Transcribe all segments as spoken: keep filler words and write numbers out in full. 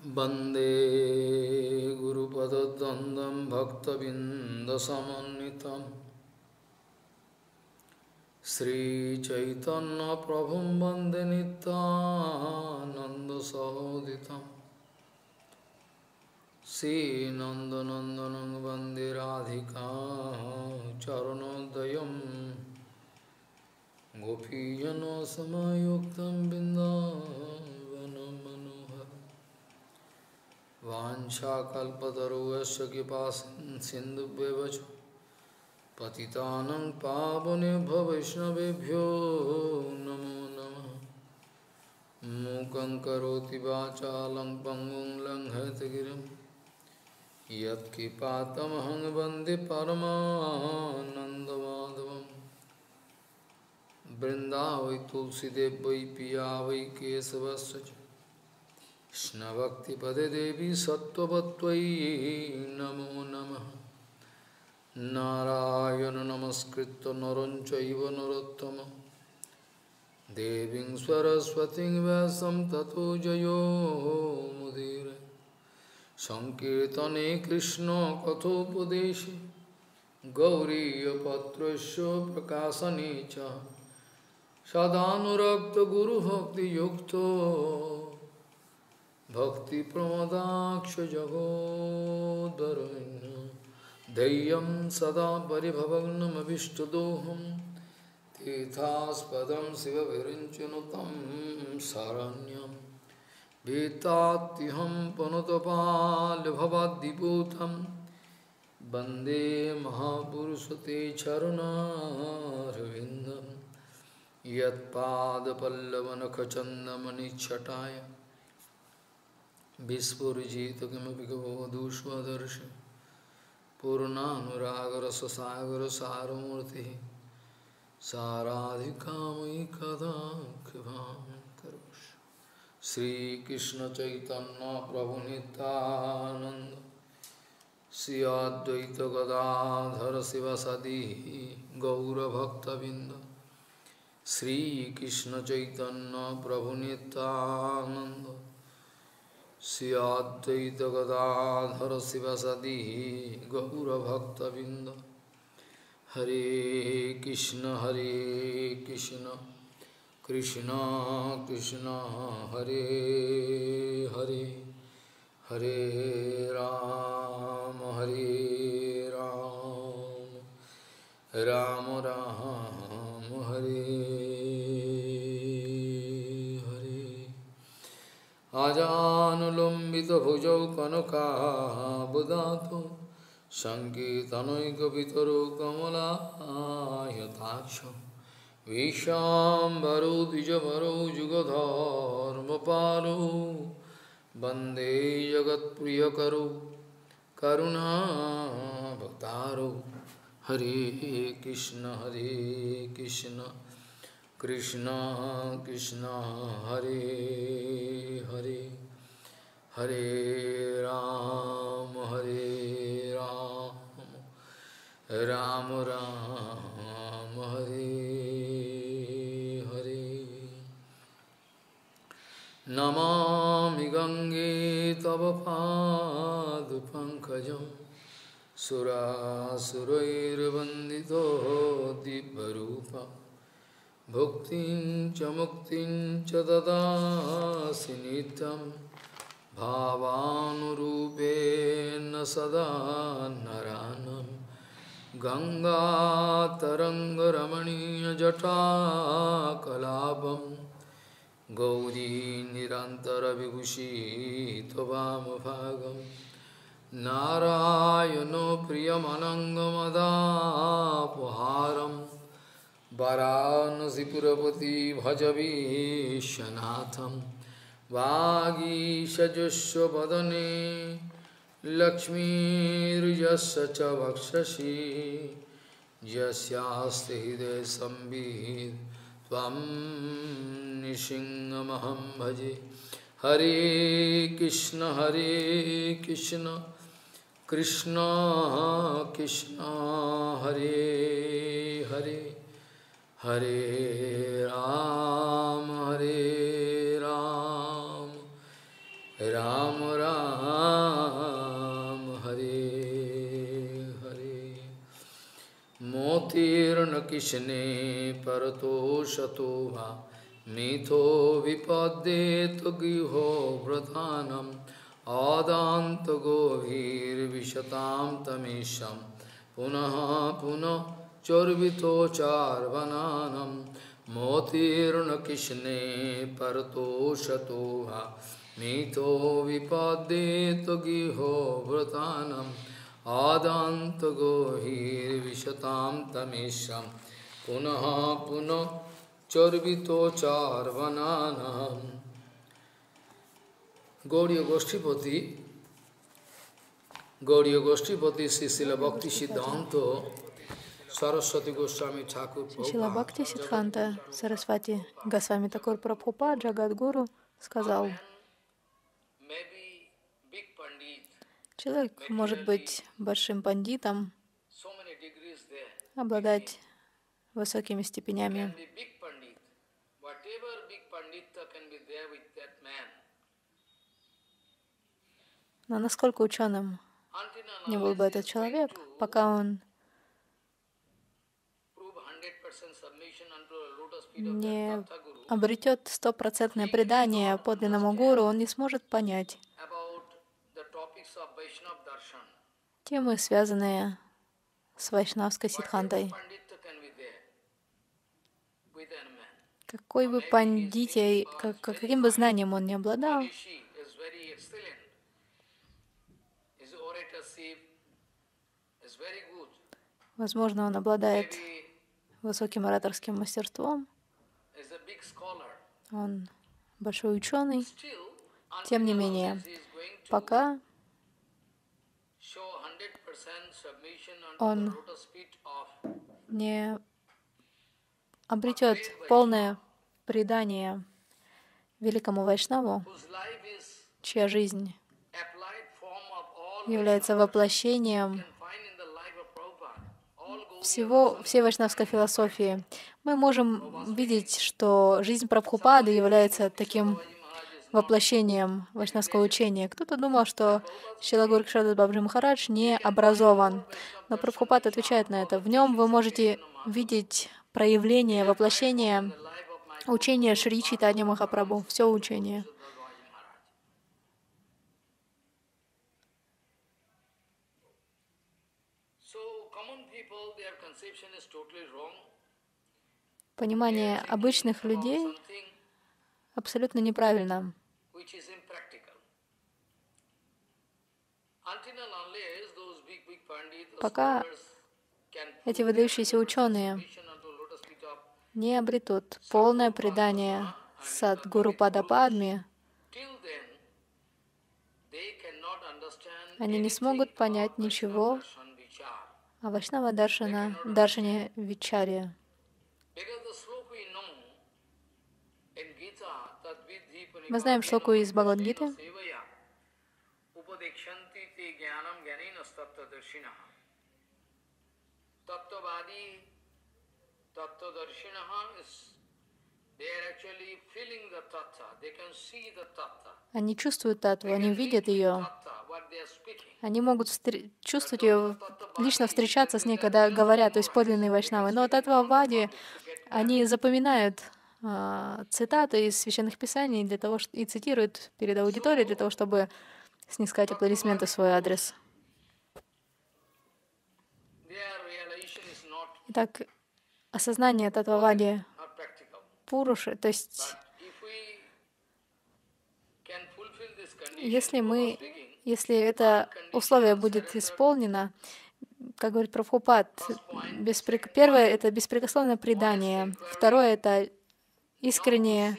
वन्दे गुरुपदद्वन्द्वं भक्तबिन्दसमन्वितं श्रीचैतन्यप्रभुं वन्दे नित्यानन्दसहोदितं श्रीनन्दनन्दनं वन्दे राधिका चरणोदयं गोपीजनसमायुक्तं बिन्दावनं मनोहरम् वाञ्छाकल्पतरुश्च कृपासिन्धुभ्येव च पतितानं पावनेभ्यो वैष्णवेभ्यो नमो नमः। मूकं करोति वाचालं पङ्गुं लङ्घयतगिरिं यत्कृपातमहं वन्दे परमानन्दमाधवम्। वृन्दावै तुलसीदेव वै पिया वै केशवस्य च कृष्णभक्तिपदे देवी सत्त्ववत्त्वयि नमो नमः। नारायण नमस्कृत्य नरं चैव नरोत्तमं देवीं सरस्वतीं व्यासं ततो जयो मुदीरये। संकीर्तने कृष्ण कथोपदेशे गौरीयपत्रस्य प्रकाशने च सदानुरक्तो गुरुभक्तियुक्तो भक्तिप्रमदाक्ष जगोद्वरुण्य धैर्यं सदा परिभवग्नमभिष्टदोहं तीर्थास्पदं शिवविरञ्चनुतं शरण्यं भीतात्युहं पुनतपाल्भवाद्दिपूतं वन्दे महापुरुषते चरुणारविन्दं यत्पादपल्लवनखचन्दमनिच्छटाय विस्फुरिजित किमपि गवधूष्वदर्शि पूर्णानुरागरससागर सारमूर्तिः साराधिकामयि कदा कृपां करोषि। श्रीकृष्ण चैतन्य प्रभु नित्यानंद श्री अद्वैत गदाधर शिवसदि गौरभक्तबिंद श्रीकृष्ण चैतन्य प्रभु नित्यानंद श्री अद्वैत गदाधर शिवसदि गौरभक्तबिंद। हरे कृष्ण हरे कृष्ण कृष्ण कृष्ण हरे हरे हरे राम हरे राम राम राम हरे आजानुलंबित भुजौ कनकाबुदातो संकीर्तनैकपितरो कमलायताक्षो विश्वाम्बरो द्विजवरो जुगधर्मपालो वन्दे जगत्प्रियकरो करुणावतारो। हरे कृष्ण हरे कृष्ण कृष्ण कृष्ण हरे हरे हरे राम हरे राम राम राम हरे हरे। नमामि गंगे तव पादपङ्कजं सुरासुरैर्वन्दितो दिव्यरूपम् भुक्तिं च मुक्तिं च ददासि नित्यं भावानुरूपेण सदा नरानं। गङ्गातरङ्गरमणीयजटाकलापं गौरी निरन्तरविभूषी त्ववामभागं नारायणो प्रियमनङ्गमदापहारम् वाराणसीपुरपति भज विश्वनाथं वागीशजुष्वदने लक्ष्मीर्यस्य च वक्षसि यस्यास्ति हृदये संवित् त्वं नृसिंहमहं भजे। हरे कृष्ण हरे कृष्ण कृष्ण कृष्ण हरे हरे हरे राम हरे राम Ram Ram Ram Hare Hare Motirna Kishne Parato Shatova Mitho Vipaddetu Giho Pradhanam Adanta Govir Vishatam Tamisham Punaha Punah Chorvito Charvananam Motirna Kishne Parato Shatova Mito Vipaddetu Giho Vratanam Adanta Gohir Vishatam Tamisham Punaha Punah Chorvito Charvananam. Gauriya Goshtipati, Gauriya Goshtipati, Srila Bhakti Siddhanta Saraswati Goswami Thakur Шрила Бхакти Сиддханта Сарасвати Госвами Такур Прабхупад Джагадгуру сказал: человек может быть большим пандитом, обладать высокими степенями, но насколько ученым не был бы этот человек, пока он не обретет стопроцентное предание подлинному гуру, он не сможет понять темы, связанные с вайшнавской сиддхантой. Какой бы пандитей, как, каким бы знанием он ни обладал, возможно, он обладает высоким ораторским мастерством, он большой ученый, тем не менее, пока он не обретет полное предание великому Вайшнаву, чья жизнь является воплощением всего, всей вайшнавской философии. Мы можем видеть, что жизнь Прабхупады является таким воплощением вайшнавского учения. Кто-то думал, что Шрила Горакшадас Бабаджи Махарадж не образован, но Прабхупад отвечает на это. В нем вы можете видеть проявление, воплощение учения Шри Чайтанья Махапрабху, все учение. Понимание обычных людей абсолютно неправильно. Пока эти выдающиеся ученые не обретут полное предание Садгуру Падападме, они не смогут понять ничего о Вайшнава Даршана, Даршане Вичарья. Мы знаем шлоку из Бхагавад-гиты. Они чувствуют таттву, они видят ее. Они могут встр- чувствовать ее, лично встречаться с ней, когда говорят, то есть подлинные вайшнавы. Но таттва-вади, они запоминают а, цитаты из священных писаний для того, что, и цитируют перед аудиторией для того, чтобы снискать аплодисменты в свой адрес. Итак, осознание таттва-вади пуруши, то есть если мы, если это условие будет исполнено, как говорит Прабхупад, беспрек... первое — это беспрекословное предание, второе — это искреннее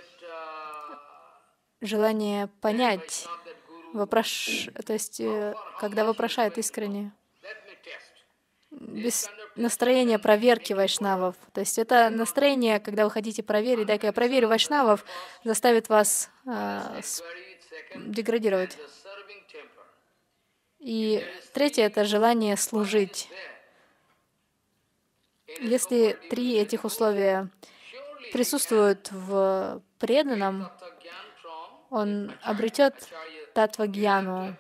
желание понять, вопрош... то есть когда вопрошают искренне, без настроения проверки вайшнавов. То есть это настроение, когда вы хотите проверить, дай-ка я проверю вайшнавов, заставит вас э, с... деградировать. И третье — это желание служить. Если три этих условия присутствуют в преданном, он обретет татва-гьяну.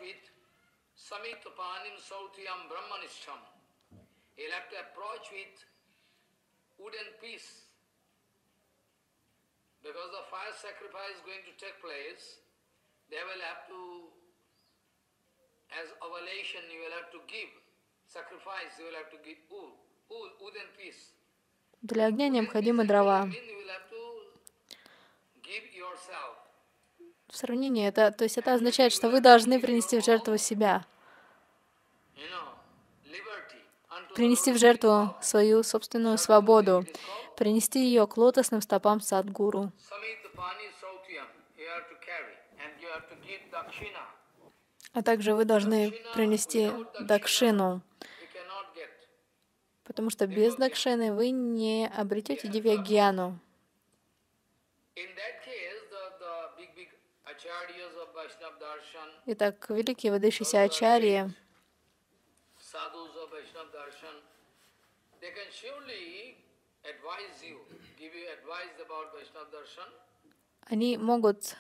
Because the fire sacrifice is going to take place, they will have to, as oblation, you will have to give sacrifice. You will have to give wood, wood, wood and peace. Для огня необходимы дрова. В сравнении это, то есть это означает, что вы должны принести в жертву себя, принести в жертву свою собственную свободу, принести ее к лотосным стопам Садгуру. А также вы должны принести дакшину, потому что без дакшины вы не обретете дивья-гьяну. Итак, великие выдающиеся ачарьи, они могут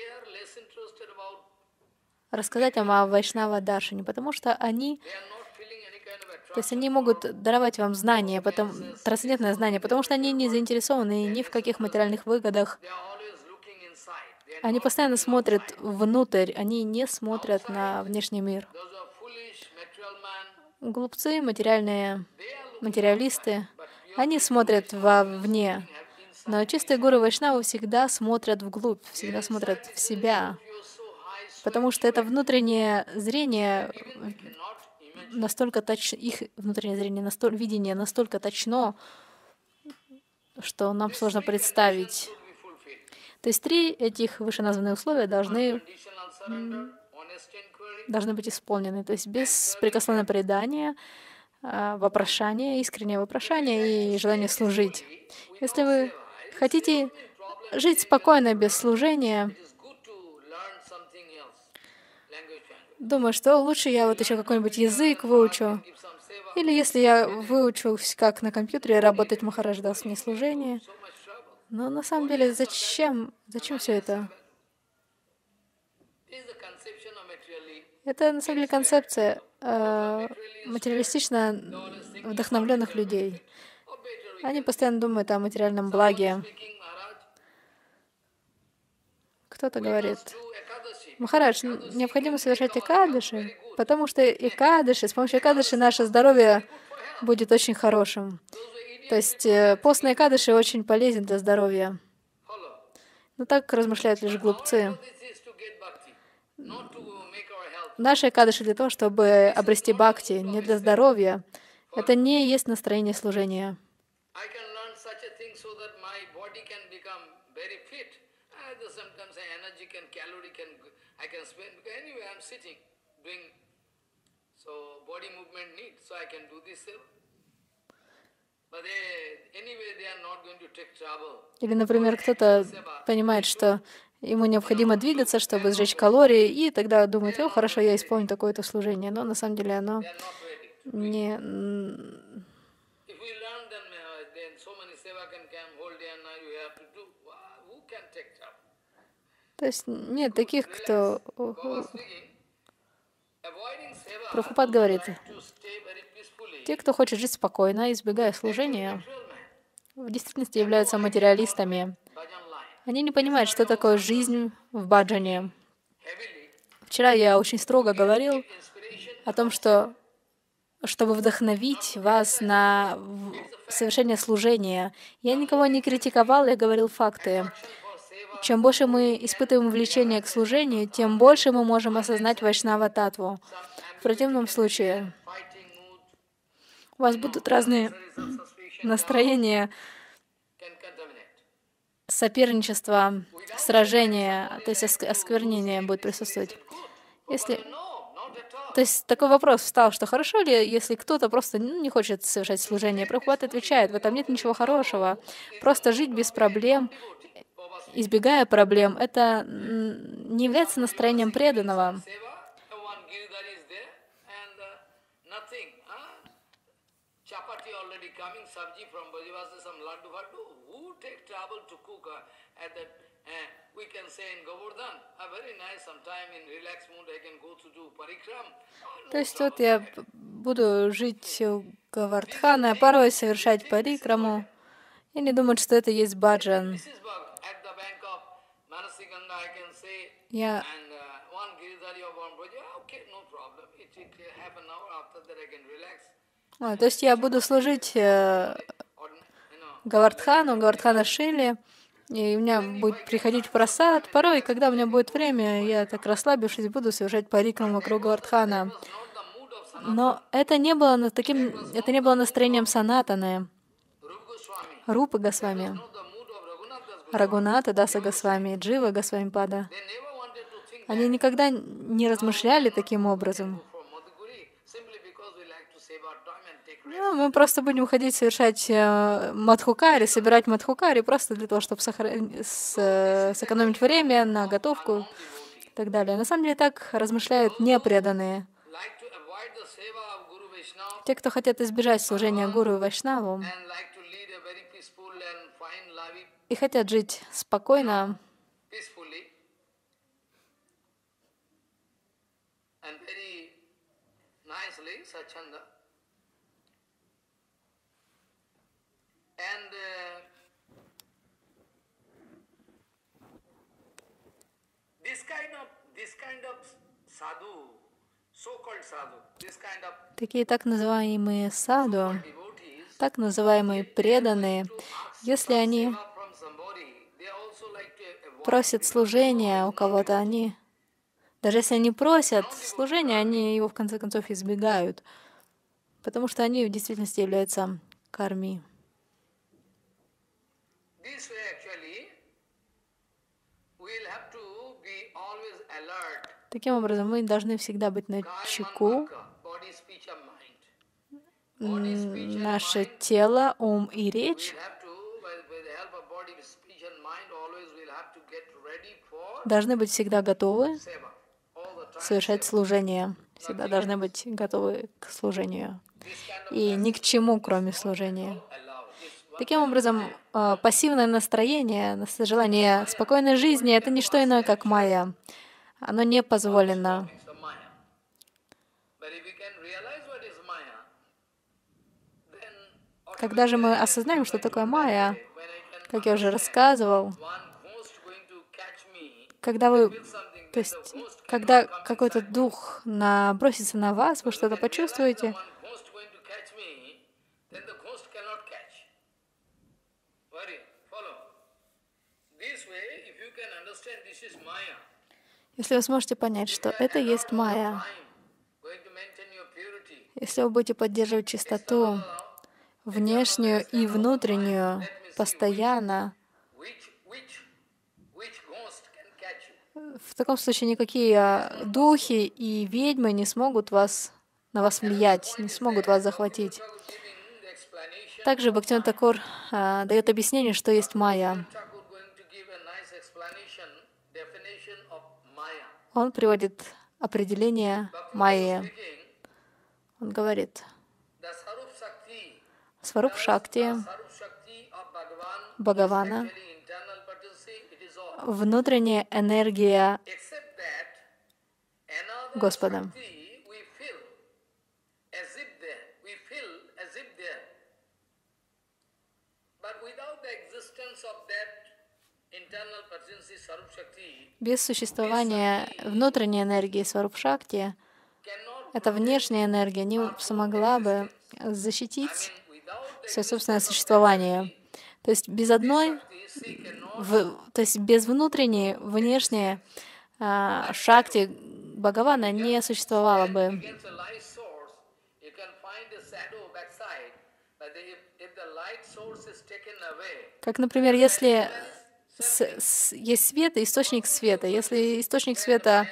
рассказать вам о Вайшнава-даршане, потому что они, то есть они могут даровать вам знания, потом, трансцендентное знание, потому что они не заинтересованы ни в каких материальных выгодах. Они постоянно смотрят внутрь, они не смотрят на внешний мир. Глупцы, материальные, материалисты, они смотрят вовне. Но чистые гуру Вайшнавы всегда смотрят вглубь, всегда смотрят в себя. Потому что это внутреннее зрение настолько точно, их внутреннее зрение, настолько, видение настолько точно, что нам сложно представить. То есть три этих вышеназванных условия должны, должны быть исполнены. То есть беспрекословное предание, вопрошание, искреннее вопрошание и желание служить. Если вы хотите жить спокойно без служения, думаю, что лучше я вот еще какой-нибудь язык выучу. Или если я выучусь, как на компьютере работать, Махарадж даст мне служение. Но на самом деле, зачем, зачем все это? Это на самом деле концепция э, материалистично вдохновленных людей. Они постоянно думают о материальном благе. Кто-то говорит: Махарадж, необходимо совершать экадаши, потому что экадаши, с помощью экадаши наше здоровье будет очень хорошим. То есть постные экадаши очень полезен для здоровья. Но так размышляют лишь глупцы. Наши экадаши для того, чтобы обрести бхакти, не для здоровья. Это не есть настроение служения. Или, например, кто-то понимает, что ему необходимо двигаться, чтобы сжечь калории, и тогда думает: о, хорошо, я исполню такое-то служение. Но на самом деле оно не... То есть нет таких, кто... Прабхупад говорит: те, кто хочет жить спокойно, избегая служения, в действительности являются материалистами. Они не понимают, что такое жизнь в баджане. Вчера я очень строго говорил о том, что чтобы вдохновить вас на совершение служения, я никого не критиковал, я говорил факты. Чем больше мы испытываем влечение к служению, тем больше мы можем осознать Вайшнава-татву. В противном случае у вас будут разные настроения, соперничество, сражение, то есть осквернение будет присутствовать. Если... То есть такой вопрос встал, что хорошо ли, если кто-то просто ну, не хочет совершать служение. Прабхупад отвечает: в этом нет ничего хорошего. Просто жить без проблем, избегая проблем, это не является настроением преданного. uh, we can say in Govardhan, a very nice, sometime in relaxed mood I can go to do parikram. Oh, То no есть вот trouble. я п- буду жить у Гавардхана, порой совершать парикраму, и не думать, что это есть баджан. This is Bhagavan. At the bank of Manasiganga, I can say, Я and uh, one Giridhari or one Braja, okay, no problem. It will half an hour after that I can relax. А, то есть я буду служить э, Or, you know, Гавардхану, Гавардхана Шили, и у меня будет приходить просад. Порой, когда у меня будет время, я так расслабившись, буду совершать парикраму вокруг Гавардхана. not the mood of Sanatana. Но это не было на- таким, это не было настроением Санатаны, Rupa Goswami. Рупы Госвами, Not the mood of Raghunath Das Goswami. Рагуната Даса Госвами, Джива Госвами Пада. They never wanted to think Они никогда не размышляли таким образом. for Madhuguri simply because we like to save our time and take rest. Ну, мы просто будем ходить совершать э, мадхукари, собирать мадхукари просто для того, чтобы сохран- с- э, сэкономить время на готовку и так далее. На самом деле так размышляют непреданные. Like to avoid the seva of Guru Vaishnava Те, кто хотят избежать служения Гуру и Вайшнаву and like to lead a very peaceful and fine life и хотят жить спокойно peacefully and very nicely, Sachanda. And uh, this kind of this kind of sadhu, so-called sadhu, this kind of такие так называемые саду, devotees, так называемые преданные, если они seva from somebody, they also like to avoid. просят служения у кого-то, они, даже если они просят служения, они его в конце концов избегают, потому что они в действительности являются карми. This way actually, we'll have to be always alert. Таким образом, мы должны всегда быть на чеку. Body, speech, and mind. Body, speech, and Наше mind. тело, ум и речь We'll have to, with, with the help of body, speech, and mind, always we'll have to get ready for должны быть всегда готовы seva. All the time. совершать служение. Всегда должны быть готовы к служению. И ни к чему, кроме служения. Allow. This Таким образом, э, пассивное настроение, нас- желание спокойной жизни — это не что иное, как майя. Оно не позволено. is the Maya. But if we can realize what is Maya, then Когда же мы осознаем, что такое майя, when I can как я уже рассказывал, one ghost going to catch me, когда вы, something то есть, когда какой-то дух набросится на вас, вы что-то почувствуете, one ghost going to catch me, then the ghost cannot catch. Worry, follow. This way, if you can understand this is Maya, если вы сможете понять, что это есть майя, time going to maintain your purity, если вы будете поддерживать чистоту, внешнюю и внутреннюю, постоянно, which which which ghost can catch you? в таком случае никакие а, духи и ведьмы не смогут вас, на вас влиять, не смогут вас захватить. Giving the explanation, Также Бхактивинода Такур а, дает объяснение, что есть майя. Thakur going to give a nice explanation, definition of Maya. Он приводит определение майи. Speaking, Он говорит, the Sarup Shakti, Сваруб Шакти, Sarup Shakti of Bhagavan, Бхагавана, actually internal potency, it is all. внутренняя энергия Except that another Господа. Shakti we feel as if there, we feel as if there. But without the existence of that internal potency, Sarup Shakti, Без существования внутренней энергии Сваруб Шакти, cannot, эта внешняя энергия не смогла бы защитить without the свое собственное существование. То есть без одной, she cannot в- то есть без внутренней, внешней а, Шакти Бхагавана не существовало бы. against a light source, you can find a shadow backside. But if, if the light source is taken away, Как, например, если с- с- есть свет и источник света. Если источник света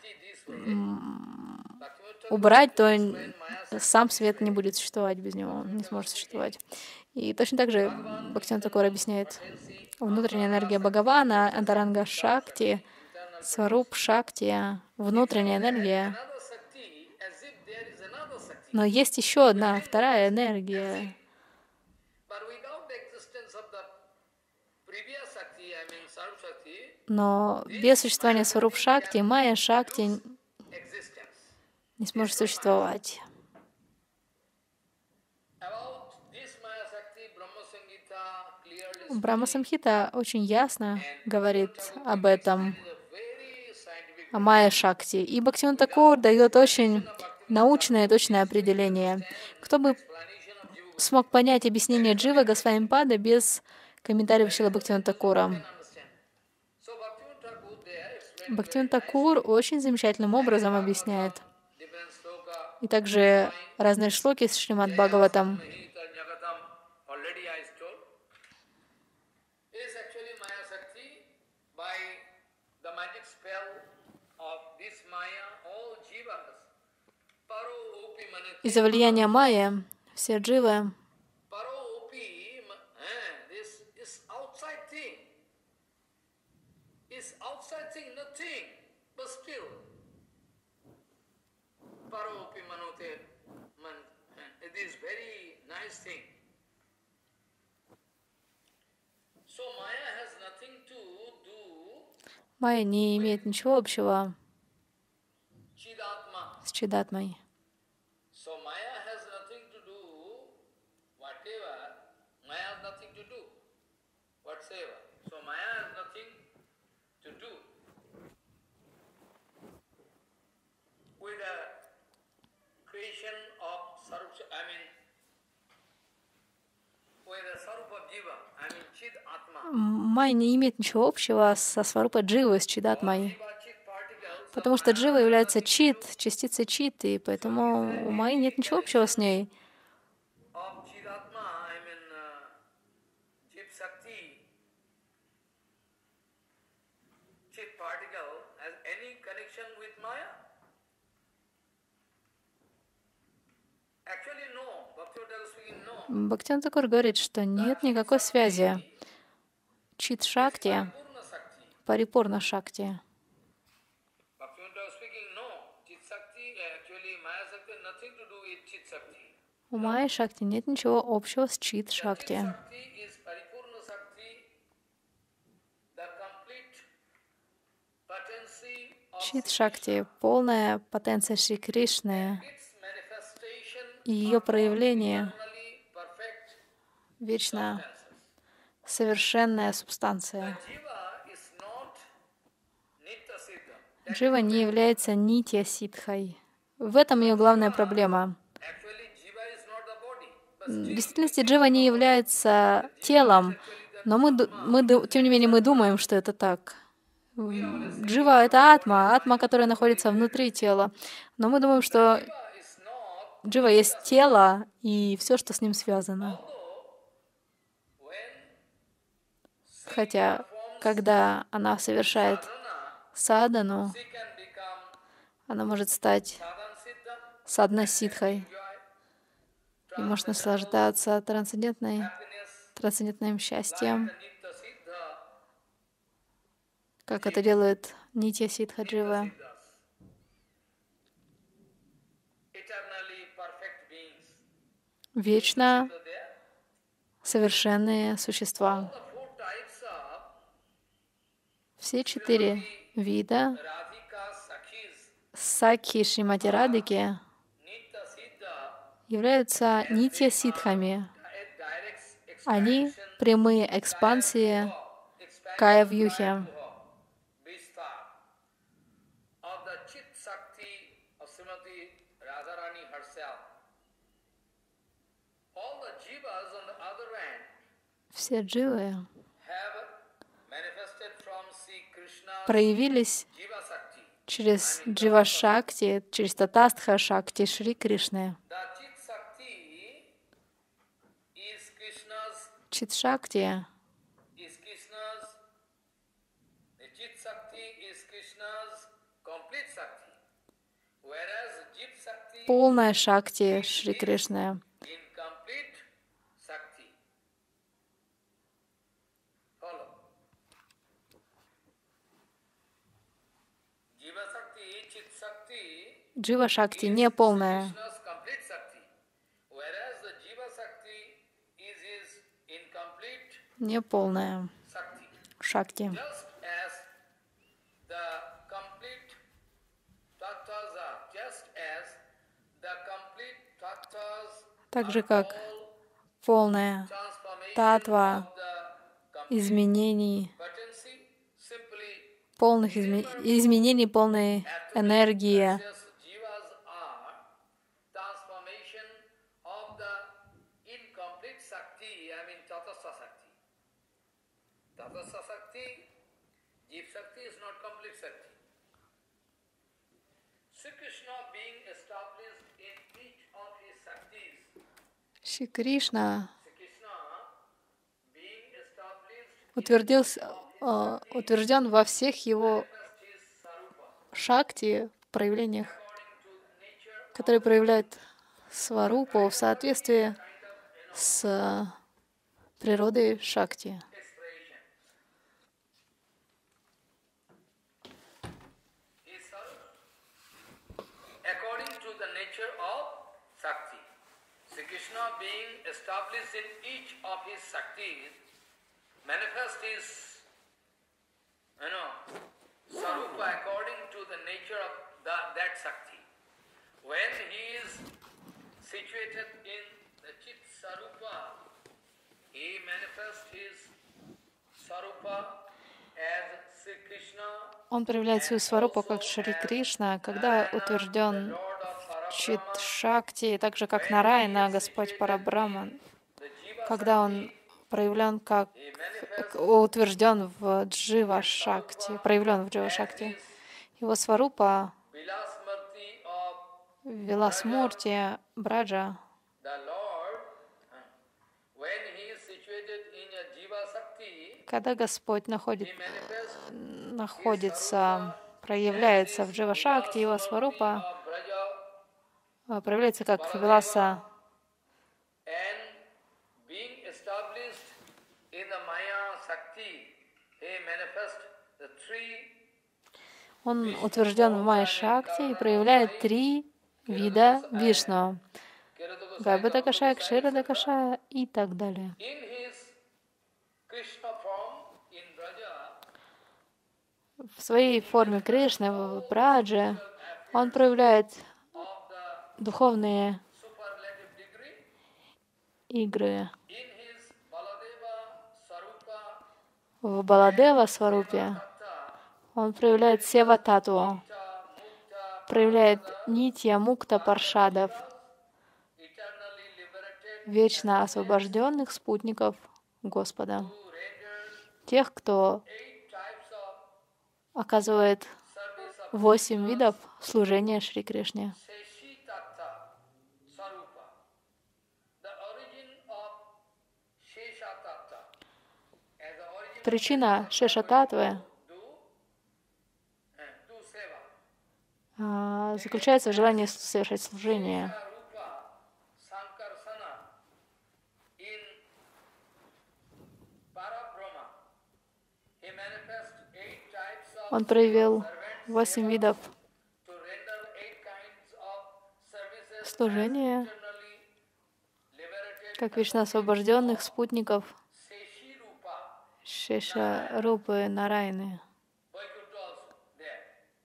убрать, то н- сам свет не будет существовать без него, он не сможет существовать. И точно так же Бхактивинода Такур объясняет, внутренняя энергия Бхагавана, Антаранга Шакти, Сваруб Шакти, внутренняя энергия. another Shakti, as if there is another Shakti. Но есть еще одна, вторая энергия. But without the existence of the previous Shakti, I mean Sarup Shakti, Но без существования Сваруп Шакти, Майя Шакти не сможет существовать. Брахма Самхита очень ясно говорит об этом, о Майя Шакти. И Бхактивинода Тхакур дает очень научное и точное определение. Кто бы смог понять объяснение Джива Госвами Пада без комментариев Шрилы Бхактивинода Тхакура? Бхактивинода Тхакур очень замечательным образом объясняет. И также разные шлоки с Шримад Бхагаватам. Из-за влияния майя все дживы майя не имеет ничего общего с Чидатмой. Майя не имеет ничего общего со Сварупа Дживы, с Чидатмой. Потому что Джива является чит, частицей чит, и поэтому у Майи нет ничего общего с ней. Бхактивинода Тхакур говорит, что нет никакой связи. Чит Шакти, Парипурна Шакти. У Майя Шакти нет ничего общего с Чит Шакти. Чит Шакти — полная потенция Шри Кришны, и ее проявление — вечно совершенная субстанция. Джива не является нитья ситхой. В этом ее главная проблема. В действительности Джива не является телом, но мы, мы, тем не менее мы думаем, что это так. Джива — это атма, атма, которая находится внутри тела. Но мы думаем, что Джива есть тело и все, что с ним связано. Хотя, когда она совершает садану, она может стать садна-ситхой и может наслаждаться трансцендентной, трансцендентным счастьем, как это делает Нитья Ситха Джива. Вечно совершенные существа. Все четыре вида Сакхи Шримати Радхики являются нитья ситхами. Они прямые экспансии кая-вьюхи. Все дживы проявились через Джива Шакти, через Татастха Шакти Шри Кришны. Чит Шакти — полная Шакти Шри Кришны. Джива Шакти не полная. Не полная Шакти. just as the complete tattvas Так же, are как all полная transformation татва of the complete изменений, potency, simply полных изме- изменений, полной энергии, precious jivas are transformation of the incomplete Sakti, I mean Tatastha Sakti. Tatastha Sakti, Jiv Sakti is not complete Sakti. Sri Krishna being established in each of his Saktis, Шри Кришна Sri Krishna being established утвердился, э, утвержден во всех его as his Sarupa, шакти, проявлениях, according to nature которые проявляют сварупу в соответствии с природой шакти. expression. His Sarupa, according to the nature of Sakti. Sri Krishna being established in each of his Saktis, manifest his, you know, Sarupa according to the nature of the, that Sakti. When he is situated in the Chit Sarupa, he manifests his Sarupa as Sri Krishna, Он проявляет свою сварупу как Шри Кришна, когда утвержден Lord of Чит Parabrahma. Шакти, так же как Нарайна, Господь Парабраман, The Jiva когда он проявлен как утвержден в Джива Шакти, проявлен в Джива Шакти. Его сварупа Vilasmurti of Виласмурти Браджа, the Lord, uh, when he is situated in a Jiva Sakti, когда Господь находит, he manifests находится, проявляется в Джива Шакти, его сварупа of Braja, а, проявляется как Виласа, and being established in the Maya Sakti, he manifests the three он утвержден в Майя Шакти и проявляет три вида Вишну. Гайбата Кашая, Кширада Кашая и так далее. in his Krishna form in Braja. В своей форме Кришны, в Брадже, он проявляет духовные Superlative degree игры. in his Baladeva Sarupa В Баладева Сварупе он проявляет Сева Татву, Mukta проявляет Нитья Мукта Паршадов, eternally liberated вечно освобожденных спутников Господа, who renders тех, кто eight types of оказывает service of восемь видов служения Шри Кришне. Seshi Tattva Sarupa. The origin of Shesha Tattva. As the origin Причина Шешататвы do, uh, do seva. а, заключается в желании совершать служение. Rupa Sankarsana in Parabrahma. He manifests eight types of Он проявил servants восемь видов to render eight kinds of services as служения, eternally liberated как вечно освобожденных спутников Seshi Rupa. Шеша Рупы Нарайны. Vaikuntha also there.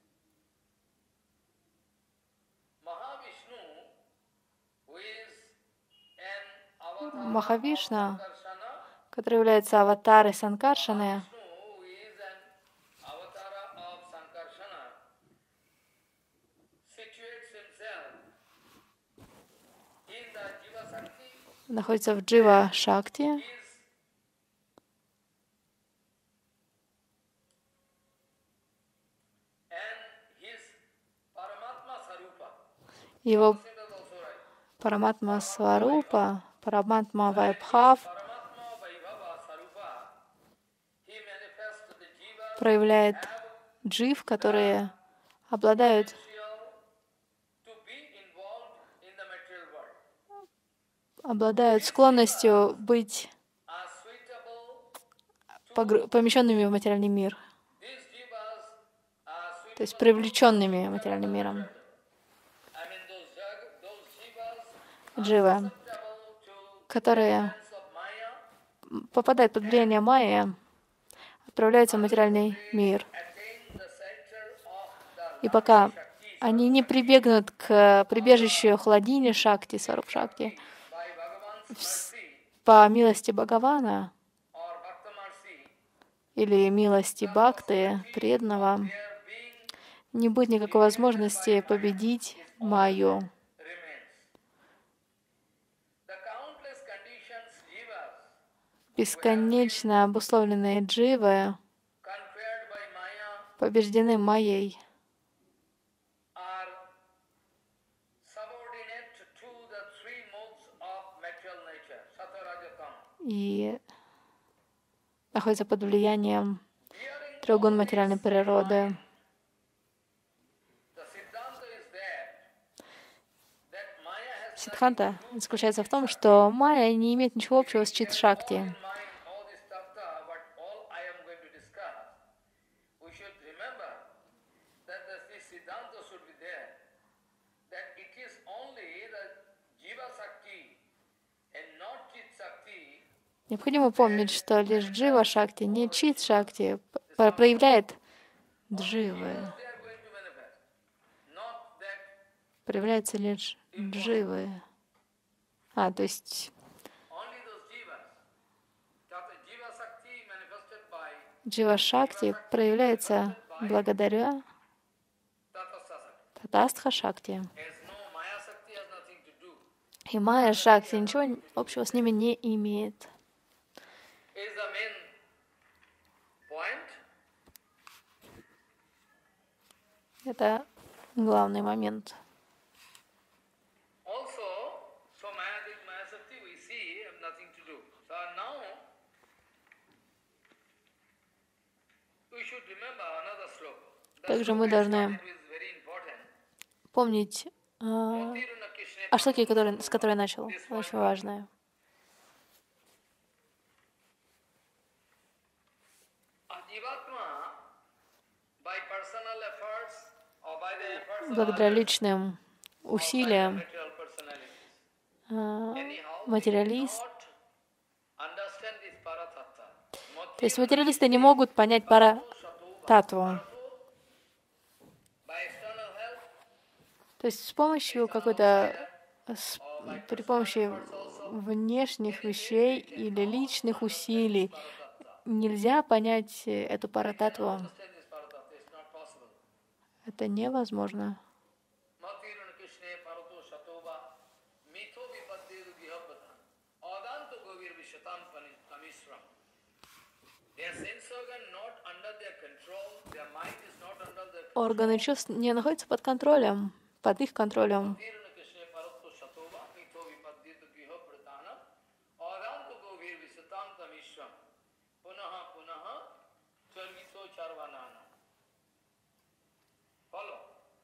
Mahavishnu, who is an avatar Махавишна, Sankarsana, который является аватарой Санкаршаны, who is an avatar of Sankarsana, situates himself in the Jiva Sakti, находится в Джива Шакти, is and his Paramatma Sarupa. его That is also right. Параматма Сварупа, Параматма Вайбхав Paramatma Vaibhava Sarupa, he manifests the Jiva проявляет джив, которые обладают, to be involved in the material world, обладают склонностью быть are suitable. погру- помещенными в материальный мир, These Jivas are suitable. то есть привлеченными материальным миром. I mean, those, jag- those Jivas Дживы, susceptible to которые sense of Maya, попадают под влияние майя, отправляются в материальный мир. attain the center of the И пока Shakti. они не прибегнут к прибежищу хладини Шакти, Сваруб Шакти. by Bhagavan's mercy По милости Бхагавана or Bhakta mercy, или милости Бхакты, преданного, their being не будет никакой возможности победить Майю. remains. The countless conditions jivas Бесконечно обусловленные дживы conquered by Maya побеждены Майей are subordinate to the three modes of material nature, Sattva, Raja, Tama. и находятся под влиянием Hearing трех гун all материальной this, природы. the Siddhanta is that, that Maya has Сиддханта заключается в том, что Майя не имеет ничего общего с Чит-Шакти. in mind all this tattva, but all I am going to discuss. We should remember that the, this Siddhanta should be there, that it is only the Jiva Sakti and not Chit Sakti Необходимо помнить, что лишь Джива Шакти, не Чит Шакти, п- проявляет дживы. they are going to manifest, not that Проявляются лишь дживы. А, то есть only those Jivas. That the Jiva Sakti manifested by Джива Шакти проявляется благодаря Tatastha Sakti. Татастха Шакти. As no Maya Sakti has nothing to do. И Майя Шакти ничего общего с ними не имеет. Is the main point. Это главный момент. Also, so Maya, this Maya Sakti we see have nothing to do. So now we should remember another sloka. The Также мы sloka должны is very important. помнить а, Motiruna Krishna о шлоке, который, с которой я начал. Она очень важная. A Jivatma, by personal efforts or by the efforts of Благодаря others, личным усилиям material personalities, а, anyhow, материалист, not understand this paratattva. то есть материалисты не могут понять пара татву. By external help, То есть с помощью какой-то, с- при помощи внешних вещей или личных усилий нельзя понять эту парататву. understand this paratattva. It's not possible. Это невозможно. Matiruna Krishna parato shatova mito vipaddedu gihabhata adanto govir vishatam kamishram. Their sense organ not under their control, their mind is not under their control. Органы чувств не находятся под контролем, под их контролем. Matiruna Krishna parato shatova mito vipaddedu gihabhata adanto govir vishatam kamishram. Punaha punaha charvito charvanana. Follow.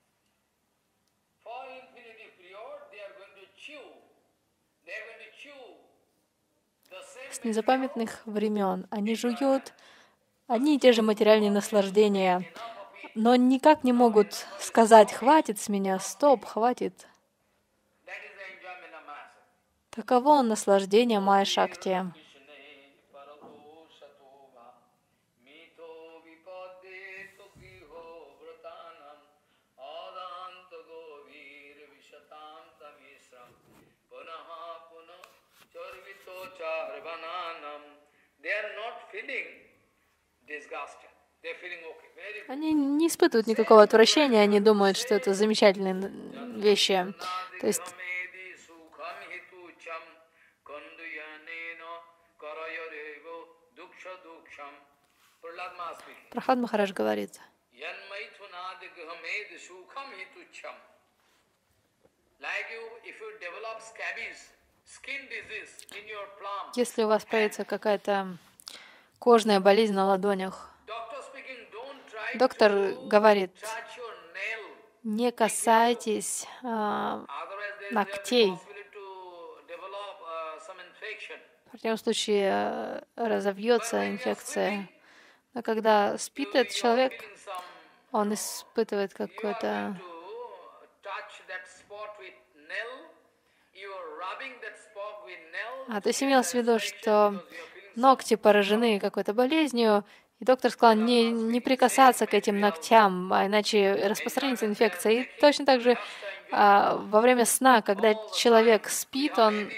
For infinity period, they are going to chew. They are going to chew the same С незапамятных времен они жуют одни и те же материальные наслаждения, но никак не могут сказать «хватит с меня, стоп, хватит». that is the enjoyment of Maya. Таково наслаждение Майя Шакти. Krishna parato shatova mito vipaddetu giho vratanam adanta govir vishatam tamishram punaha punah charvito charvananam. They are not feeling disgusted. They are feeling okay. Very good. Они не испытывают никакого отвращения, они думают, что это замечательные вещи. То есть Ramedi sukham hitucham kanduyanena karayarevo duksha duksham. Prahlad Maharaj speaking. Прахлад Махарадж говорит, Yanmaithunadi gahamedi sukham hitucham. Like you, if you develop scabies, skin disease in your palm, если у вас проявится какая-то кожная болезнь на ладонях, doctor speaking, don't try доктор to говорит, touch your nail. не касайтесь а, Otherwise, there is ногтей. a possibility to develop uh, some infection. В противном случае э, разовьется инфекция. Но когда спит этот человек, Feeling some, он испытывает you are какое-то... going to touch that spot with nail. You are rubbing that spot with nail. А, то есть имелось в виду, что ногти поражены какой-то болезнью, И доктор сказал не, не прикасаться к этим ногтям, а иначе распространится инфекция. И точно так же а, во время сна, когда человек спит, он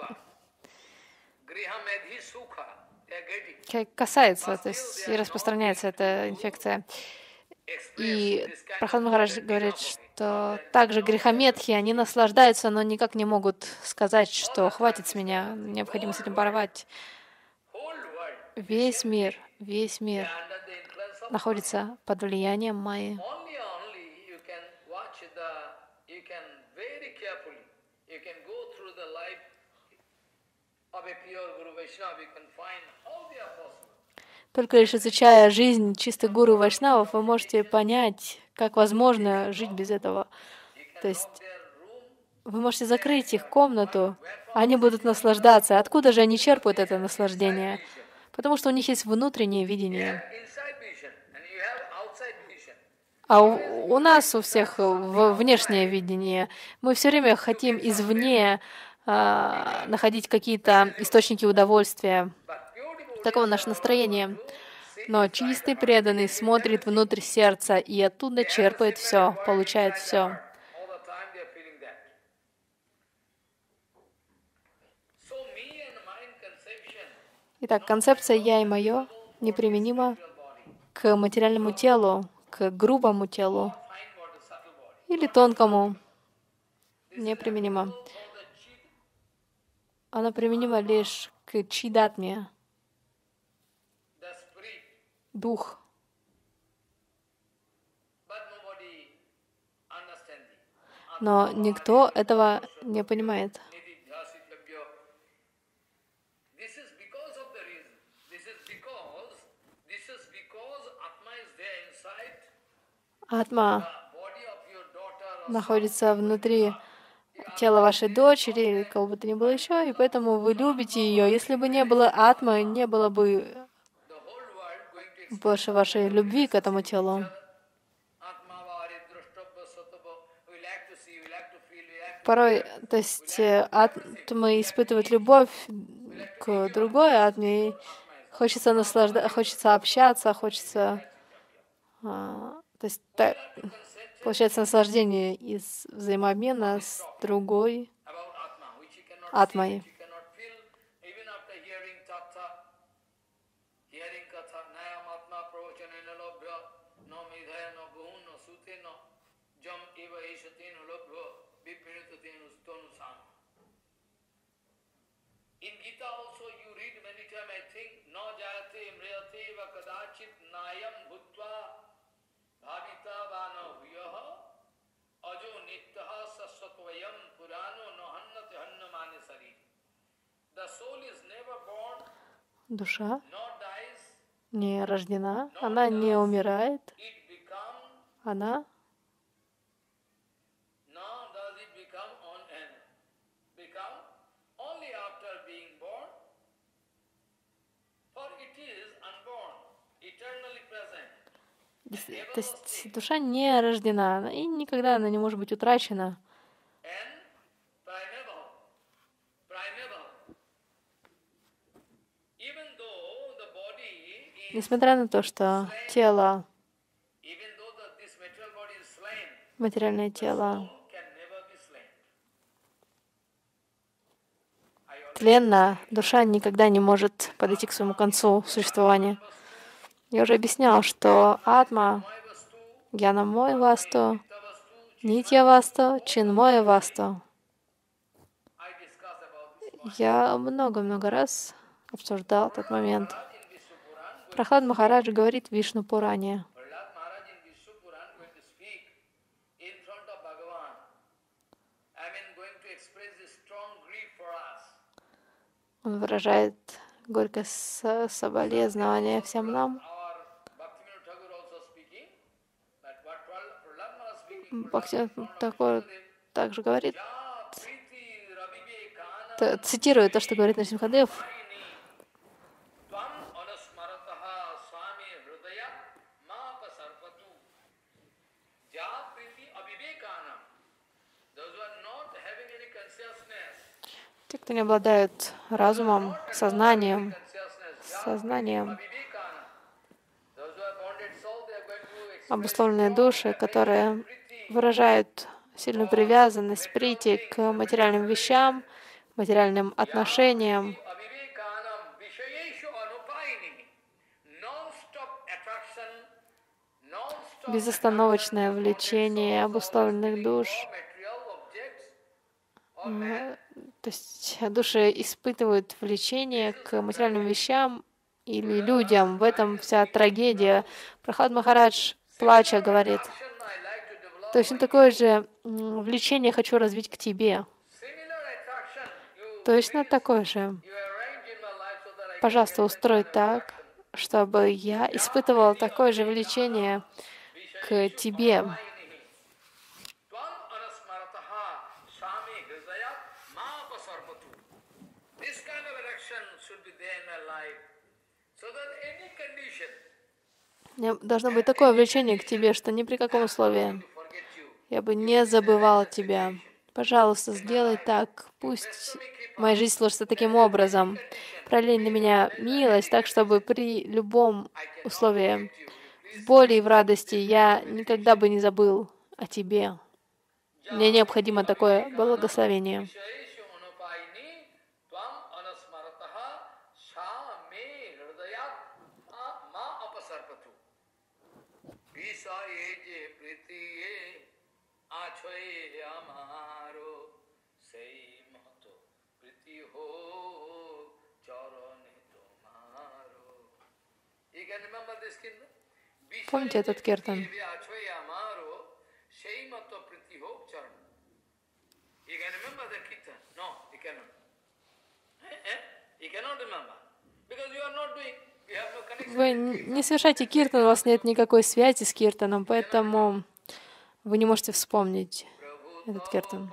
касается, то есть и распространяется эта инфекция. И Прахлад Махарадж говорит, что также грехометхи, они наслаждаются, но никак не могут сказать, что хватит с меня, необходимо с этим порвать. Весь мир, весь мир находится под влиянием майи. Только лишь изучая жизнь чистых гуру вайшнавов, вы можете понять, как возможно жить без этого. То есть вы можете закрыть их комнату, они будут наслаждаться. Откуда же они черпают это наслаждение? Потому что у них есть внутреннее видение. А у, у нас у всех внешнее видение. Мы все время хотим извне а, находить какие-то источники удовольствия. Таково наше настроение. Но чистый преданный смотрит внутрь сердца и оттуда черпает все, получает все. Итак, концепция «я» и «моё» неприменима к материальному телу, к грубому телу или тонкому. Неприменима. Она применима лишь к чидатме, дух. Но никто этого не понимает. Атма находится внутри тела вашей дочери или кого бы то ни было еще, и поэтому вы любите ее. Если бы не было атмы, не было бы больше вашей любви к этому телу. Порой, то есть атмы испытывают любовь к другой атме, и хочется наслаждаться, хочется общаться, хочется, а, то есть та, получается наслаждение из взаимообмена с другой атмой. In Gita also you read many times, I think, no jayate mriyate va kadachit nayam bhutva bhavita vano huyaha ajo nittaha sasvatvayam purano nohannate hannamane sarir. The soul is never born, Душа nor dies, не рождена, она не умирает, it becomes, она nor does it become on end. Become only after being born, for it is unborn, eternally present. То есть душа не рождена, и никогда она не может быть утрачена. And primeval, primeval. Even though the body is, Несмотря на то, что тело, even though the, this material body is slain, материальное тело soul can never be slain. I already тленно, душа никогда не может подойти к своему концу существования. Я уже объяснял, что атма, гьяна мой васту, нитья васту, чинмоя васту. I discussed about this. Я много-много раз обсуждал этот момент. In Vishnu Puran, Прахлад Махарадж говорит в Вишну Пуране. Prahlad Maharaj in Vishnu Puran going to speak in front of Bhagavan. I mean, going to express this strong grief for us. Он выражает горькое со- соболезнование всем нам. Our Bhaktivinoda Thakur also speaking, that what Prahlad Prahlad Maharaj speaking, Бхактивинода Такур также говорит, Ja priti rabivekana т- цитирую то, что говорит Нарсимхадев. tvam anusmarataha swami hridaya mapa sarpatu. Ja priti abhivekana. Those who are not having any consciousness, Те, кто не обладают разумом, сознанием, consciousness, ja сознанием, abhivekana. обусловленные души, которые выражают сильную привязанность, прийти к материальным вещам, материальным отношениям, безостановочное влечение обусловленных душ. То есть души испытывают влечение к материальным вещам или людям. В этом вся трагедия. Прахлад Махарадж, плача, говорит: точно такое же влечение хочу развить к тебе. Точно такое же. Пожалуйста, устрой так, чтобы я испытывал такое же влечение к тебе. Должно быть такое влечение к тебе, что ни при каком условии я бы не забывал тебя. Пожалуйста, сделай так. Пусть моя жизнь сложится таким образом. Пролей на меня милость, так, чтобы при любом условии, в боли и в радости, я никогда бы не забыл о тебе. Мне необходимо такое благословение. Помните этот киртан? Вы не совершаете киртан, у вас нет никакой связи с киртаном, поэтому вы не можете вспомнить этот киртан.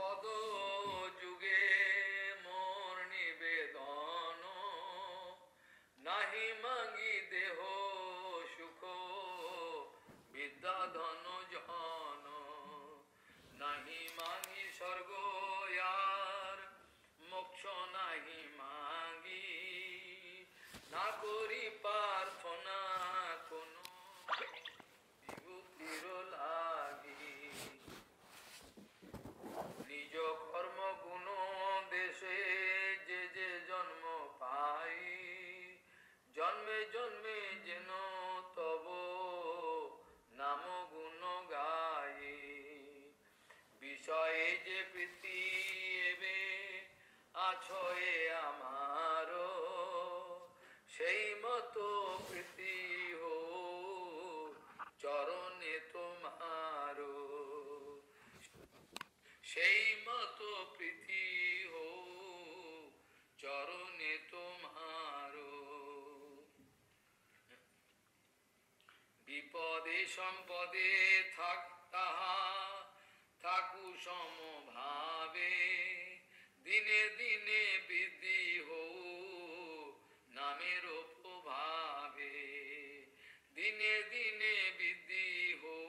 সম্পদে থাক তাহা থাকু সমভাবে দিনে দিনে বৃদ্ধি হও নামের প্রভাবে দিনে দিনে বৃদ্ধি হও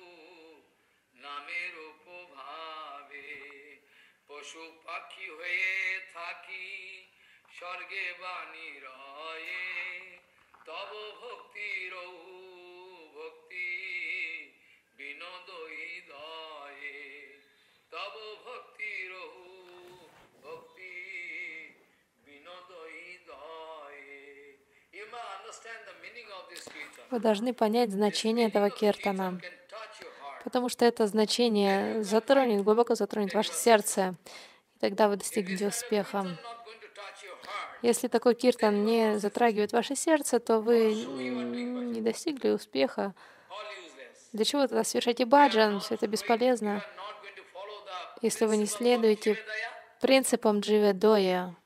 নামের প্রভাবে পশু পাখি হয়ে থাকি স্বর্গে বাণী রয়ে তব ভক্তি রহু Вы должны понять значение этого киртана, потому что это значение затронет, глубоко затронет ваше сердце, и тогда вы достигнете успеха. Если такой киртан не затрагивает ваше сердце, то вы не достигли успеха. Для чего тогда совершаете баджан? Все это бесполезно. Если вы не следуете принципам дживедоя,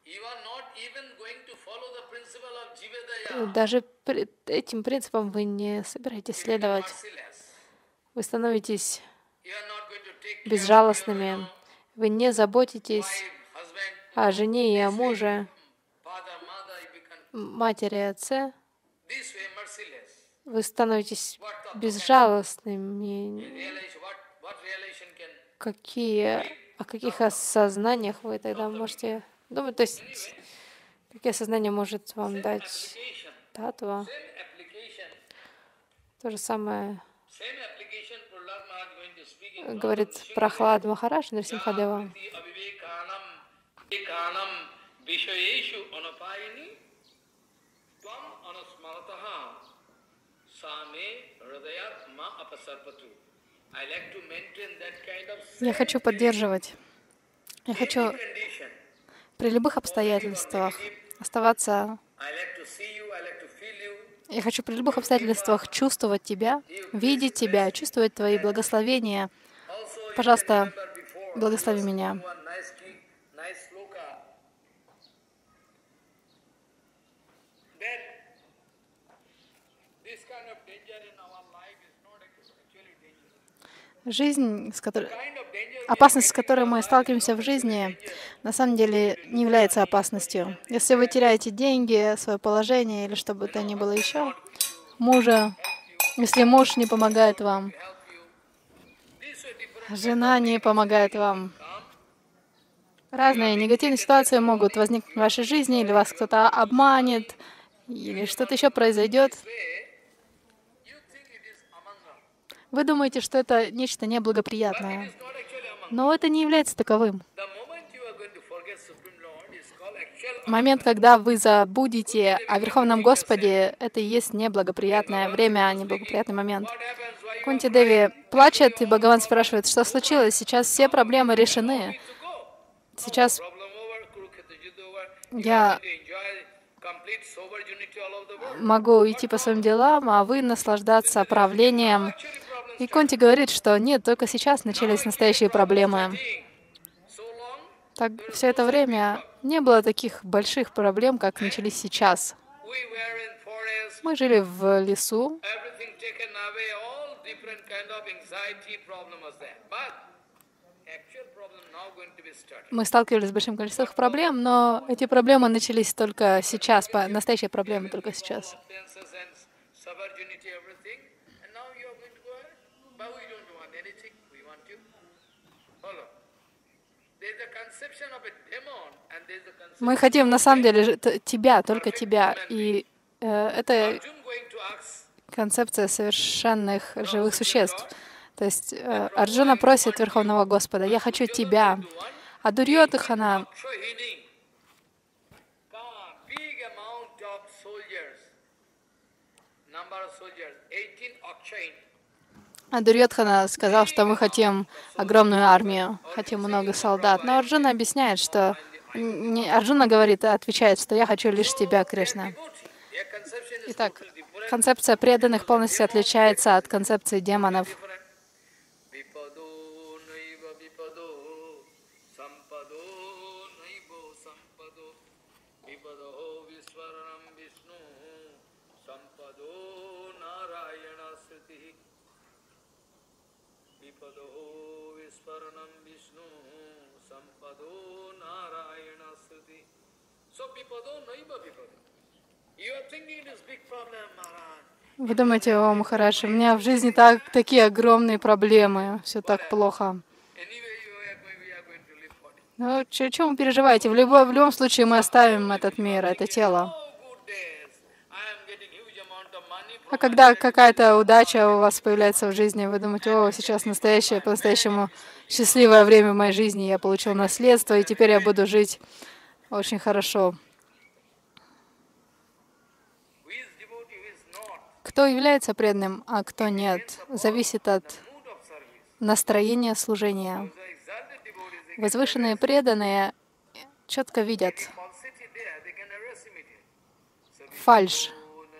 даже этим принципам вы не собираетесь следовать. Вы становитесь безжалостными. Вы не заботитесь о жене и о муже, матери и отце. Вы становитесь безжалостными. Какие, о каких осознаниях вы тогда можете думать? То есть, какие осознания может вам дать татва? То же самое говорит Прахлад Махарадж Нарсимхадева. Я хочу поддерживать, я хочу при любых обстоятельствах оставаться, я хочу при любых обстоятельствах чувствовать Тебя, видеть Тебя, чувствовать Твои благословения. Пожалуйста, благослови меня. Жизнь, с которой... опасность, с которой мы сталкиваемся в жизни, на самом деле не является опасностью. Если вы теряете деньги, свое положение или что бы то ни было еще, мужа, если муж не помогает вам, жена не помогает вам, разные негативные ситуации могут возникнуть в вашей жизни, или вас кто-то обманет, или что-то еще произойдет. Вы думаете, что это нечто неблагоприятное, но это не является таковым. Момент, когда вы забудете о Верховном Господе, это и есть неблагоприятное время, неблагоприятный момент. Кунти Деви плачет, и Бхагаван спрашивает, что случилось? Сейчас все проблемы решены. Сейчас я могу идти по своим делам, а вы наслаждаться правлением. И Кунти говорит, что нет, только сейчас начались настоящие проблемы. Так, все это время не было таких больших проблем, как начались сейчас. Мы жили в лесу. Мы сталкивались с большим количеством проблем, но эти проблемы начались только сейчас, настоящие проблемы только сейчас. Мы хотим на самом деле тебя, только тебя. И э, это концепция совершенных живых существ. То есть э, Арджуна просит Верховного Господа, я хочу тебя. А Дурьодхана А Дурьодхана сказал, что мы хотим огромную армию, хотим много солдат. Но Арджуна объясняет, что... Не, Арджуна говорит, отвечает, что я хочу лишь тебя, Кришна. Итак, концепция преданных полностью отличается от концепции демонов. Вы думаете, о, Махарадж, у меня в жизни так, такие огромные проблемы, все так плохо. Ну, чего вы переживаете? В любом, в любом случае мы оставим этот мир, это тело. А когда какая-то удача у вас появляется в жизни, вы думаете, о, сейчас настоящее, по-настоящему счастливое время в моей жизни, я получил наследство, и теперь я буду жить очень хорошо. Кто является преданным, а кто нет, зависит от настроения служения. Возвышенные преданные четко видят фальшь.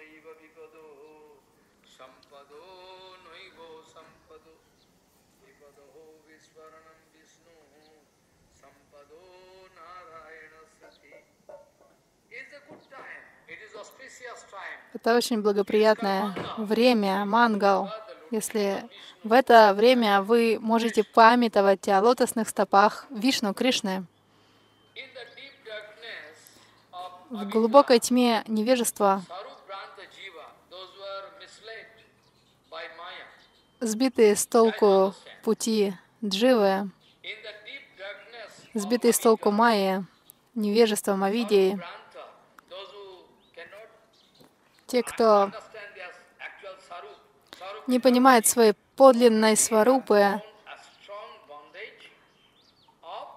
Это очень благоприятное время, мангал. Если в это время вы можете памятовать о лотосных стопах Вишну, Кришны, в глубокой тьме невежества, сбитые с толку пути дживы, сбитые с толку майи, невежеством Авидии, те, кто не понимает своей подлинной сварупы,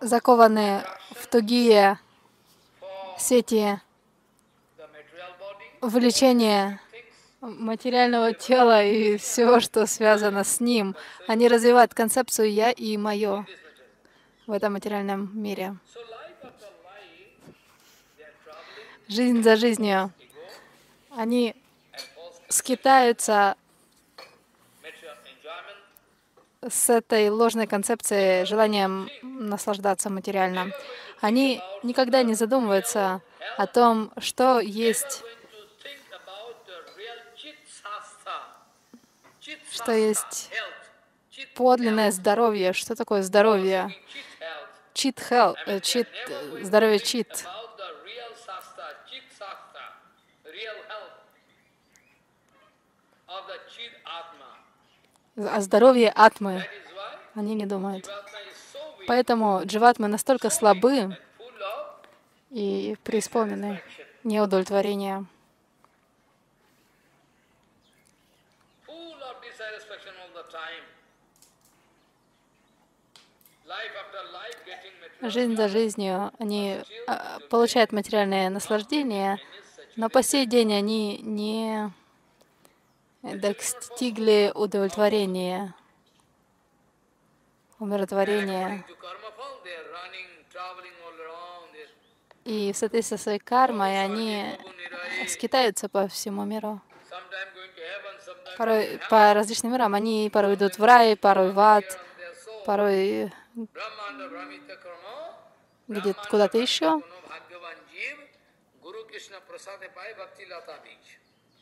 закованы в тугие сети the material body, влечения материального тела и всего, что связано с ним. Они развивают концепцию «я» и «моё» this material. в этом материальном мире. So life after life, they are traveling Жизнь за жизнью. ego Они and false скитаются material enjoyment. с этой ложной концепцией, желанием наслаждаться материально. Они никогда не задумываются о том, что есть, Going to think about the real chit sastha. Chit что sastha, есть health. Chit подлинное здоровье. Что такое здоровье? chit health. Чит health, э, чит, э, здоровье чит. About the real sastha, chit sastha, real health of the chit atma. О здоровье атмы That is why они не думают. Jivatma is so weak Поэтому дживатмы настолько слабы and full of и преисполнены неудовлетворения, full of dissatisfaction all the time. Life after life getting material. жизнь за жизнью. Они а, получают материальное наслаждение, но по сей день они не достигли удовлетворения, умиротворения. To karma fall, they are running, traveling all around. They're И в соответствии со своей кармой они скитаются по всему миру. sometime going to heaven, sometime Порой по различным мирам. Они порой идут в рай, порой в ад, they're so порой Brahmanda Brahmita Karma. где-то куда-то еще. Kono Bhagyavan Jeev, Guru Krishna Prasade Pai Bhakti Lata Bij.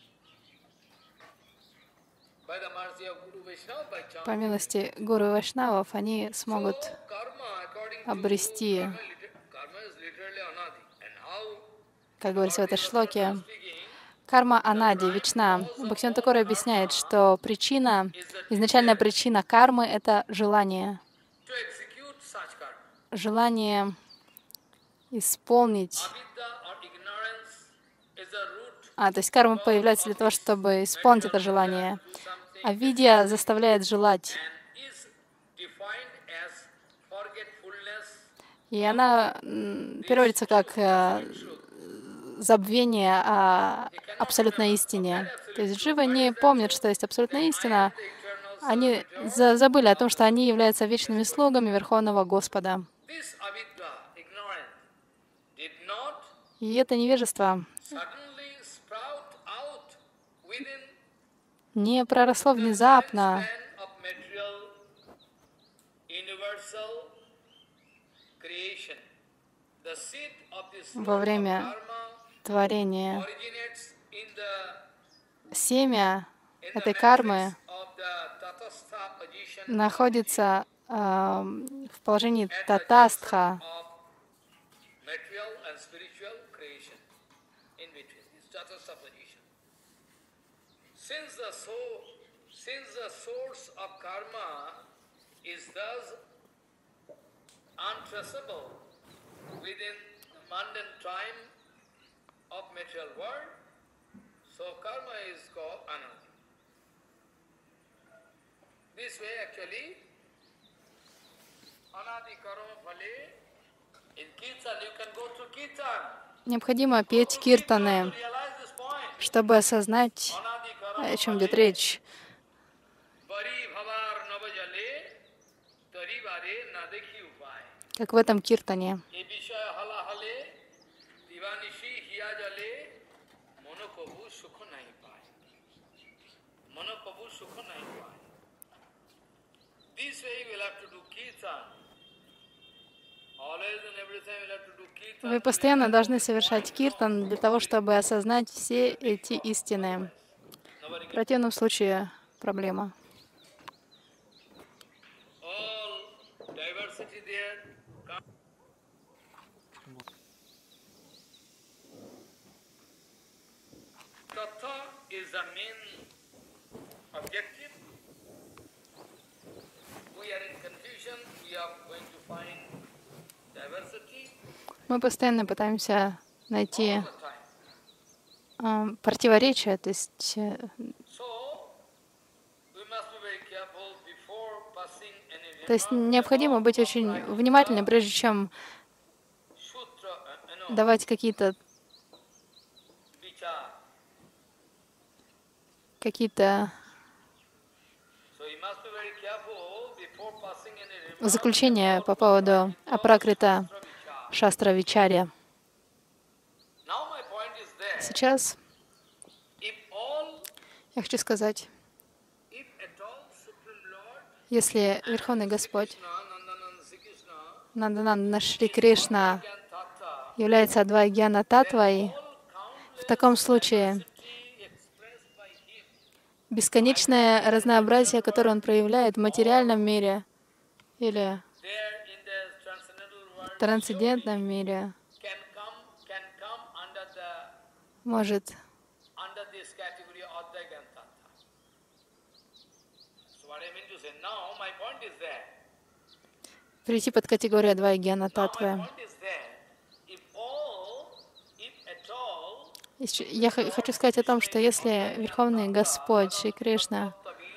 By the mercy of Guru Vaishnava, by chance. По милости Гуру и Вайшнавов они смогут Karma, according to обрести, karma, liter- karma is literally anadi. And how как говорится в этой шлоке, speaking, карма анади, вечна. Бхактивинода Такур объясняет, что причина, изначальная причина кармы — это желание. to execute such karma. Желание исполнить. Avidya or ignorance is the root А, то есть карма появляется для того, чтобы исполнить это желание. А видья заставляет желать. and is defined as forgetfulness. И она м, переводится как э, забвение о абсолютной истине. То есть живы не помнят, что есть абсолютная истина. Они за- забыли о том, что они являются вечными слугами Верховного Господа. This avidya, ignorance, did not И это невежество suddenly sprout out within не проросло внезапно span of material universal creation. The seed of this во время karma творения. originates in the Семя in the этой кармы matrix of the tatastha position находится эм, в положении татастха, of material and spiritual creation. In between this tatastha position. Since the soul, since the source of karma is thus untraceable within the mundane time of material world, so karma is called anadi. This way actually, anadi karma phale, in kirtan you can go through kirtan. необходимо петь киртаны, Realize this point. чтобы осознать, Anadi karma о чем идет речь. bari bhavar navajale, tari bare na dekhi upay. Как в этом киртане. E bishaya hala hale, divanishi hiya jale, mono kabu sukh nahi paye. Mono kabu sukh nahi paye. This way you will have to do kirtan. Always and everything you will have to do kirtan. Вы постоянно должны совершать киртан для того, чтобы осознать все эти истины. В противном случае проблема. All diversity there. Tattva is the main objective. We are in confusion. We are going to find diversity Мы постоянно пытаемся найти all the time. э, противоречия, то есть э, So we must be very careful before passing any То есть необходимо быть очень внимательным, прежде чем давать какие-то какие-то заключения по поводу апракрита шастра вичарья. Сейчас я хочу сказать, если Верховный Господь Нандананда Шри Кришна является Адвайгьяна Татвой, в таком случае бесконечное разнообразие, которое он проявляет в материальном мире или в трансцендентном мире, может прийти под категорию Адвайгьяна Татвы. Я хочу сказать о том, что если Верховный Господь Шри Кришна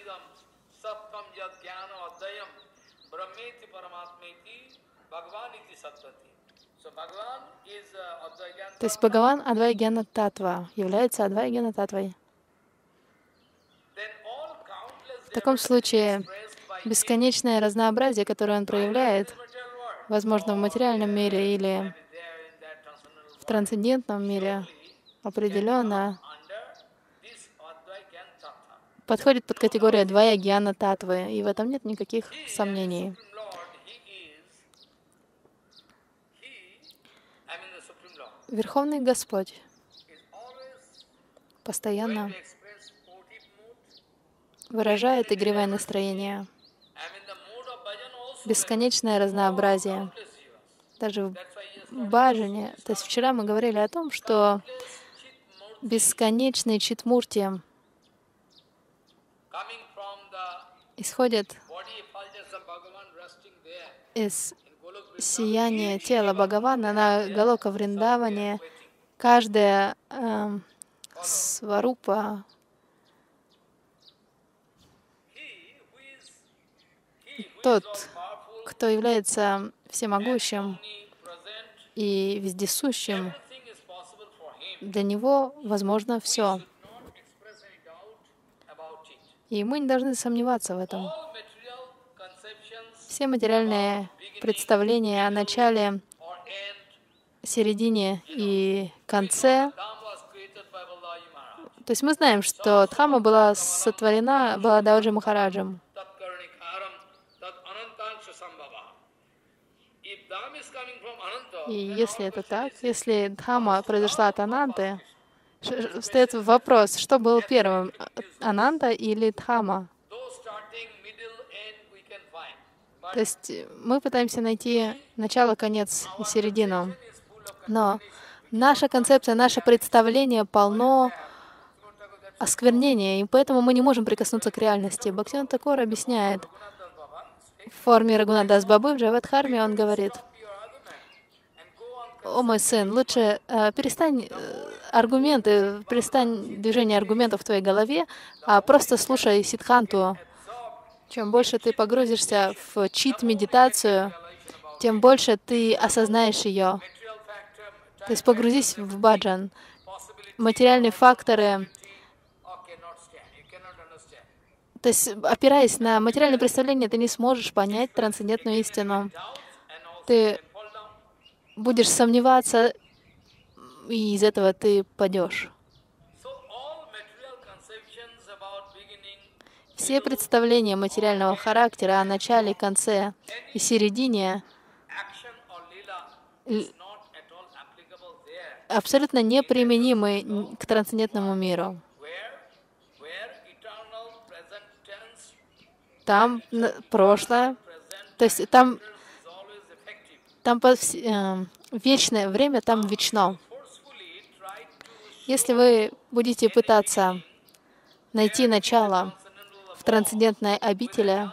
то есть Бхагаван Адвайгьяна Татва является Адвайгьяна Татвой, в таком случае бесконечное разнообразие, которое он проявляет, возможно, в материальном мире или в трансцендентном мире, определенно подходит под категорию Адвайгьяна Татвы, и в этом нет никаких сомнений. Верховный Господь постоянно выражает игривое настроение, бесконечное разнообразие. Даже в баджане, то есть вчера мы говорили о том, что бесконечные читмурти исходят из сияния тела Бхагавана на Галока Вриндаване. Каждая э, сварупа, тот, кто является всемогущим и вездесущим, для него возможно все. И мы не должны сомневаться в этом. Все материальные представления о начале, середине и конце. То есть мы знаем, что Дхамма была сотворена Балададжи Махараджем. И если это так, если Дхамма произошла от Ананты, встает вопрос, что был первым, Ананта или Дхамма? То есть мы пытаемся найти начало, конец и середину. Но наша концепция, наше представление полно осквернения, и поэтому мы не можем прикоснуться к реальности. Бхактивинода Тхакур объясняет в форме Рагунатдас Бабы в Джавадхарме, он говорит: «О мой сын, лучше э, перестань э, аргументы, перестань движение аргументов в твоей голове, а просто слушай сиддханту. Чем больше ты погрузишься в чит-медитацию, тем больше ты осознаешь ее. То есть погрузись в баджан. Материальные факторы, то есть опираясь на материальное представление, ты не сможешь понять трансцендентную истину. Ты будешь сомневаться, и из этого ты падешь. Все представления материального характера о начале, конце и середине абсолютно неприменимы к трансцендентному миру. Там прошлое, то есть там, там э, вечное время, там вечно. Если вы будете пытаться найти начало в трансцендентной обители,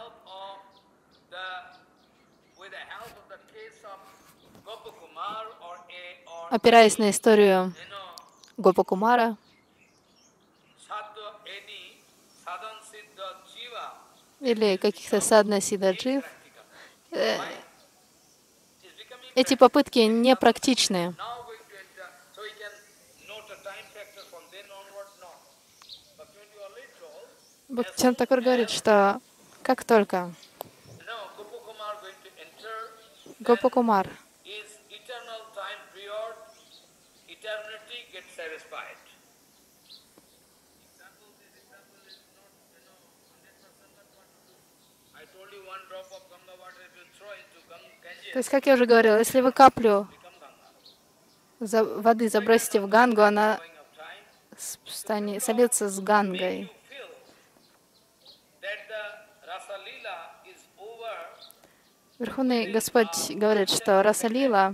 опираясь на историю Гопакумара, или каких-то садна сиддаджив, э, эти попытки непрактичны. Бхактивинода Тхакур говорит, что как только Гопакумар То есть, как я уже говорила, если вы каплю за воды забросите в Гангу, она станет, сольется с Гангой. Верховный Господь говорит, что Раса-лила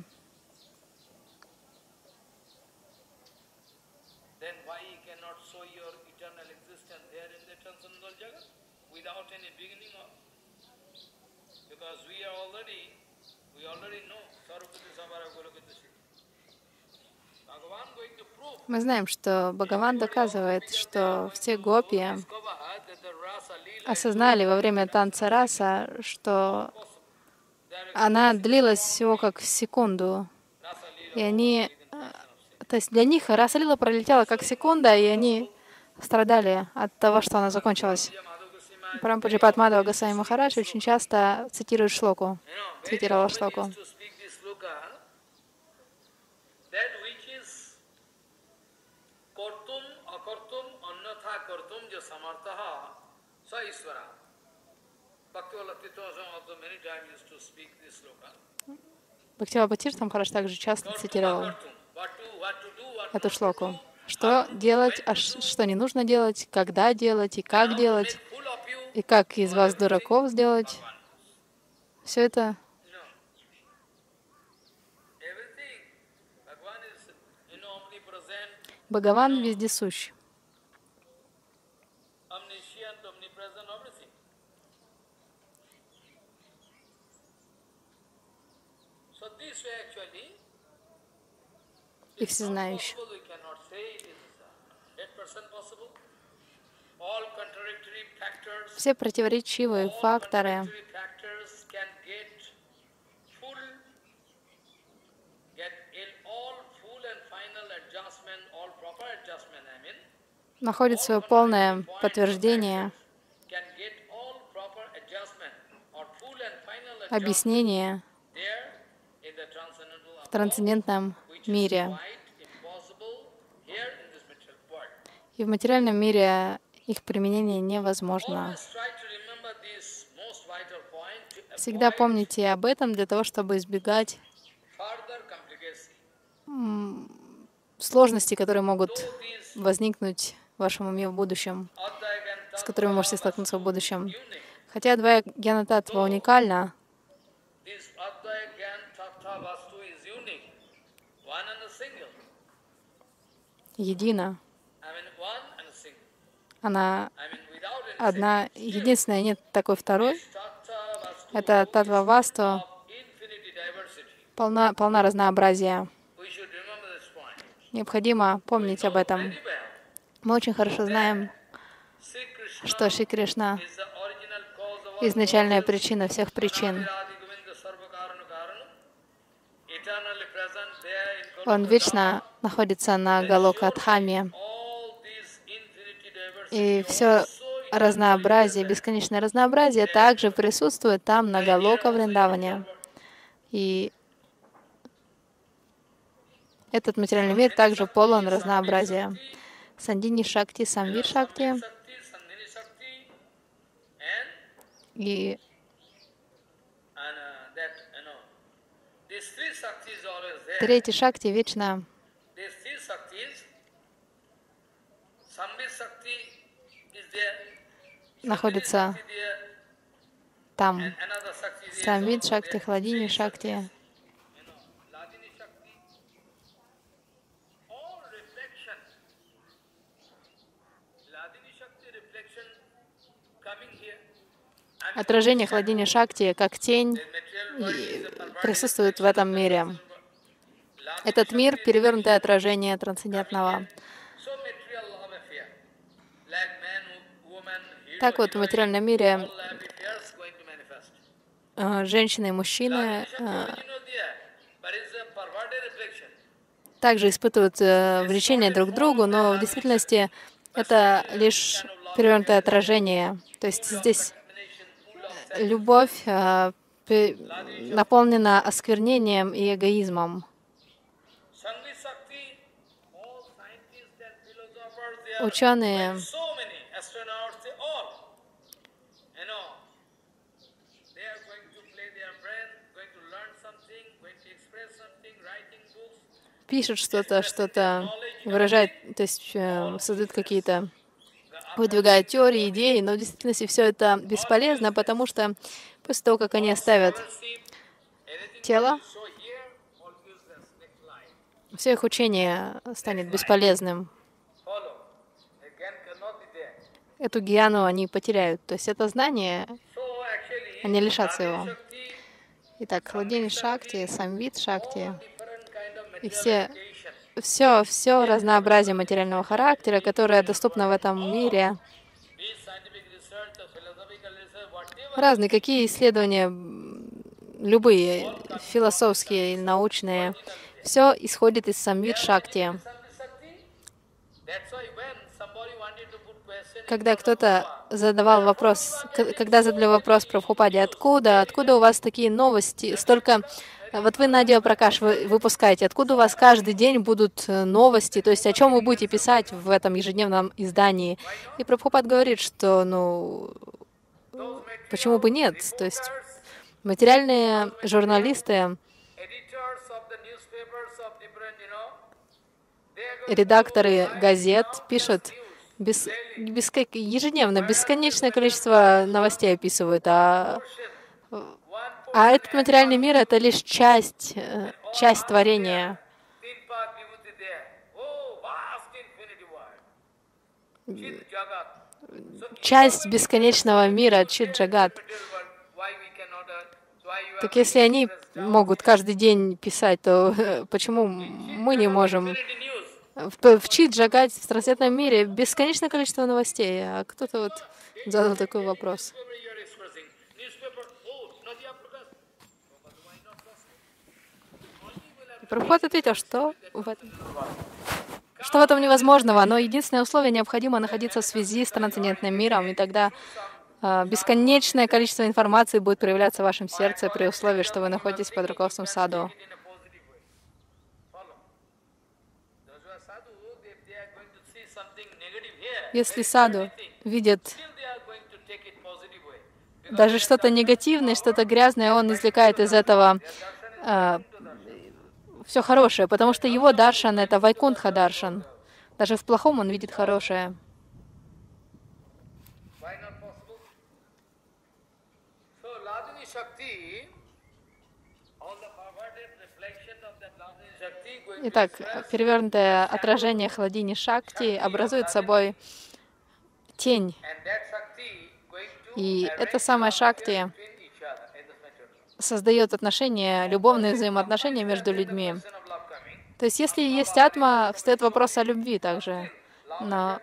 Мы знаем, что Бхагаван доказывает, что все гопи осознали во время танца раса, что она длилась всего как секунду. И они, то есть для них раса-лила пролетела как секунда, и они страдали от того, что она закончилась. Парампуджи Мадхава Госвами Махарадж очень часто цитирует шлоку, цитировал шлоку. Бхактивinoда Тхакур Махарадж также часто цитировал эту шлоку. Что делать, а что не нужно делать, когда делать и как делать, и как из вас дураков сделать. Все это Бхагаван вездесущ. И всезнающий. Все противоречивые факторы находят свое полное подтверждение, объяснение в трансцендентном мире. И в материальном мире их применение невозможно. Всегда помните об этом для того, чтобы избегать сложностей, которые могут возникнуть в вашем уме в будущем, с которыми вы можете столкнуться в будущем. Хотя Адвая Гьяна Таттва уникальна, едина. Она одна, единственная, нет такой второй. Это Таттва Васту, полна, полна разнообразия. Необходимо помнить об этом. Мы очень хорошо знаем, что Шри Кришна — изначальная причина всех причин. Он вечно находится на Галока-дхаме. И все разнообразие, бесконечное разнообразие также присутствует там, на Галока-Вриндаване. И этот материальный мир также полон разнообразия. Сандини Шакти, Самвир Шакти. И третий Шакти вечно находится там. Самвид Шакти, Хладини Шакти. Отражение Хладини Шакти, как тень, присутствует в этом мире. Этот мир — перевернутое отражение трансцендентного. Так вот, в материальном мире э, женщины и мужчины э, также испытывают э, влечение друг к другу, но в действительности это лишь перевернутое отражение. То есть здесь любовь э, пе- наполнена осквернением и эгоизмом. Ученые пишут что-то, что-то выражают, то есть э, создают какие-то, выдвигают теории, идеи, но в действительности все это бесполезно, потому что после того, как они оставят тело, все их учение станет бесполезным. Эту гьяну они потеряют. То есть это знание, они лишатся его. Итак, Хладини Шакти, Самвит Шакти и все, все, все разнообразие материального характера, которое доступно в этом мире, разные, какие исследования, любые, философские или научные, все исходит из Самвит Шакти. Когда кто-то задавал вопрос, когда задали вопрос про Прабхупаде, откуда, откуда у вас такие новости, столько, вот вы, Надя Пракаш, вы выпускаете, откуда у вас каждый день будут новости, то есть о чем вы будете писать в этом ежедневном издании? И Прабхупад говорит, что, ну, почему бы нет? То есть материальные журналисты, редакторы газет пишут без, без, ежедневно, бесконечное количество новостей описывают, а, а этот материальный мир — это лишь часть, часть творения. Часть бесконечного мира, Чит-Джагат. Так если они могут каждый день писать, то почему мы не можем? В, в Чит-Джагат, в трансцендентном мире, бесконечное количество новостей. А кто-то вот задал такой вопрос. Прабхупад ответил, что в этом, что в этом невозможного, но единственное условие — необходимо находиться в связи с трансцендентным миром, и тогда э, бесконечное количество информации будет проявляться в вашем сердце при условии, что вы находитесь под руководством саду. Если саду видит даже что-то негативное, что-то грязное, он извлекает из этого э, все хорошее, потому что его даршан — это вайкунтха даршан. Даже в плохом он видит хорошее. Итак, перевернутое отражение Хладини Шакти образует собой тень. И эта самая Шакти создает отношения, любовные взаимоотношения между людьми. То есть, если есть атма, встает вопрос о любви также. Но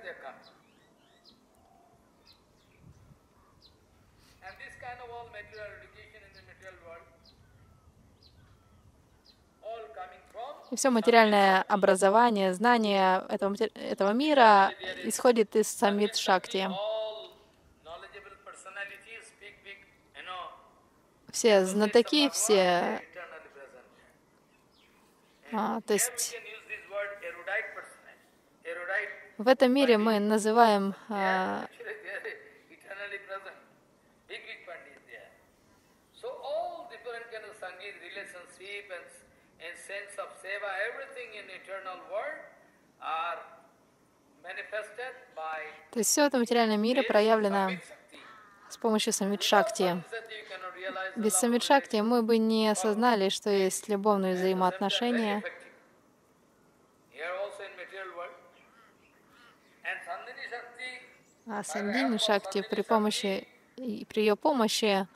и все материальное образование, знание этого, этого мира исходит из Самвит Шакти. Все знатоки, все... А, то есть в этом мире мы называем а, то есть все это в материальном мире проявлено с помощью Самвит Шакти. Без Самвит Шакти мы бы не осознали, что есть любовные взаимоотношения. А Сандини Шакти при помощи, при ее помощи,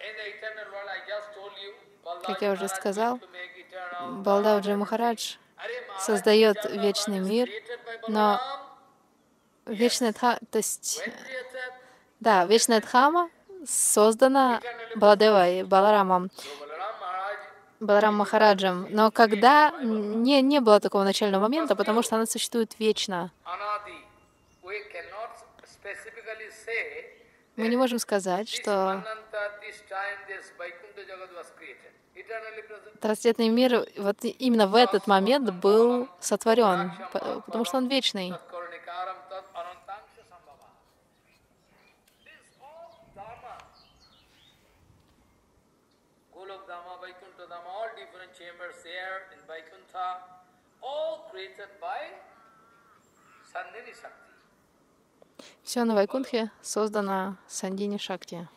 как я уже сказал, Балдавджи Махарадж создает вечный мир, но вечная дхама, то есть, да, вечная дхама создана Баладевой, Баларамом, Баларам Махараджем. Но когда не, не было такого начального момента, потому что она существует вечно. Мы не можем сказать, что трансцендентный мир вот именно в этот момент был сотворен, потому что он вечный. Все на Вайкунтхе создано Сандини Шакти.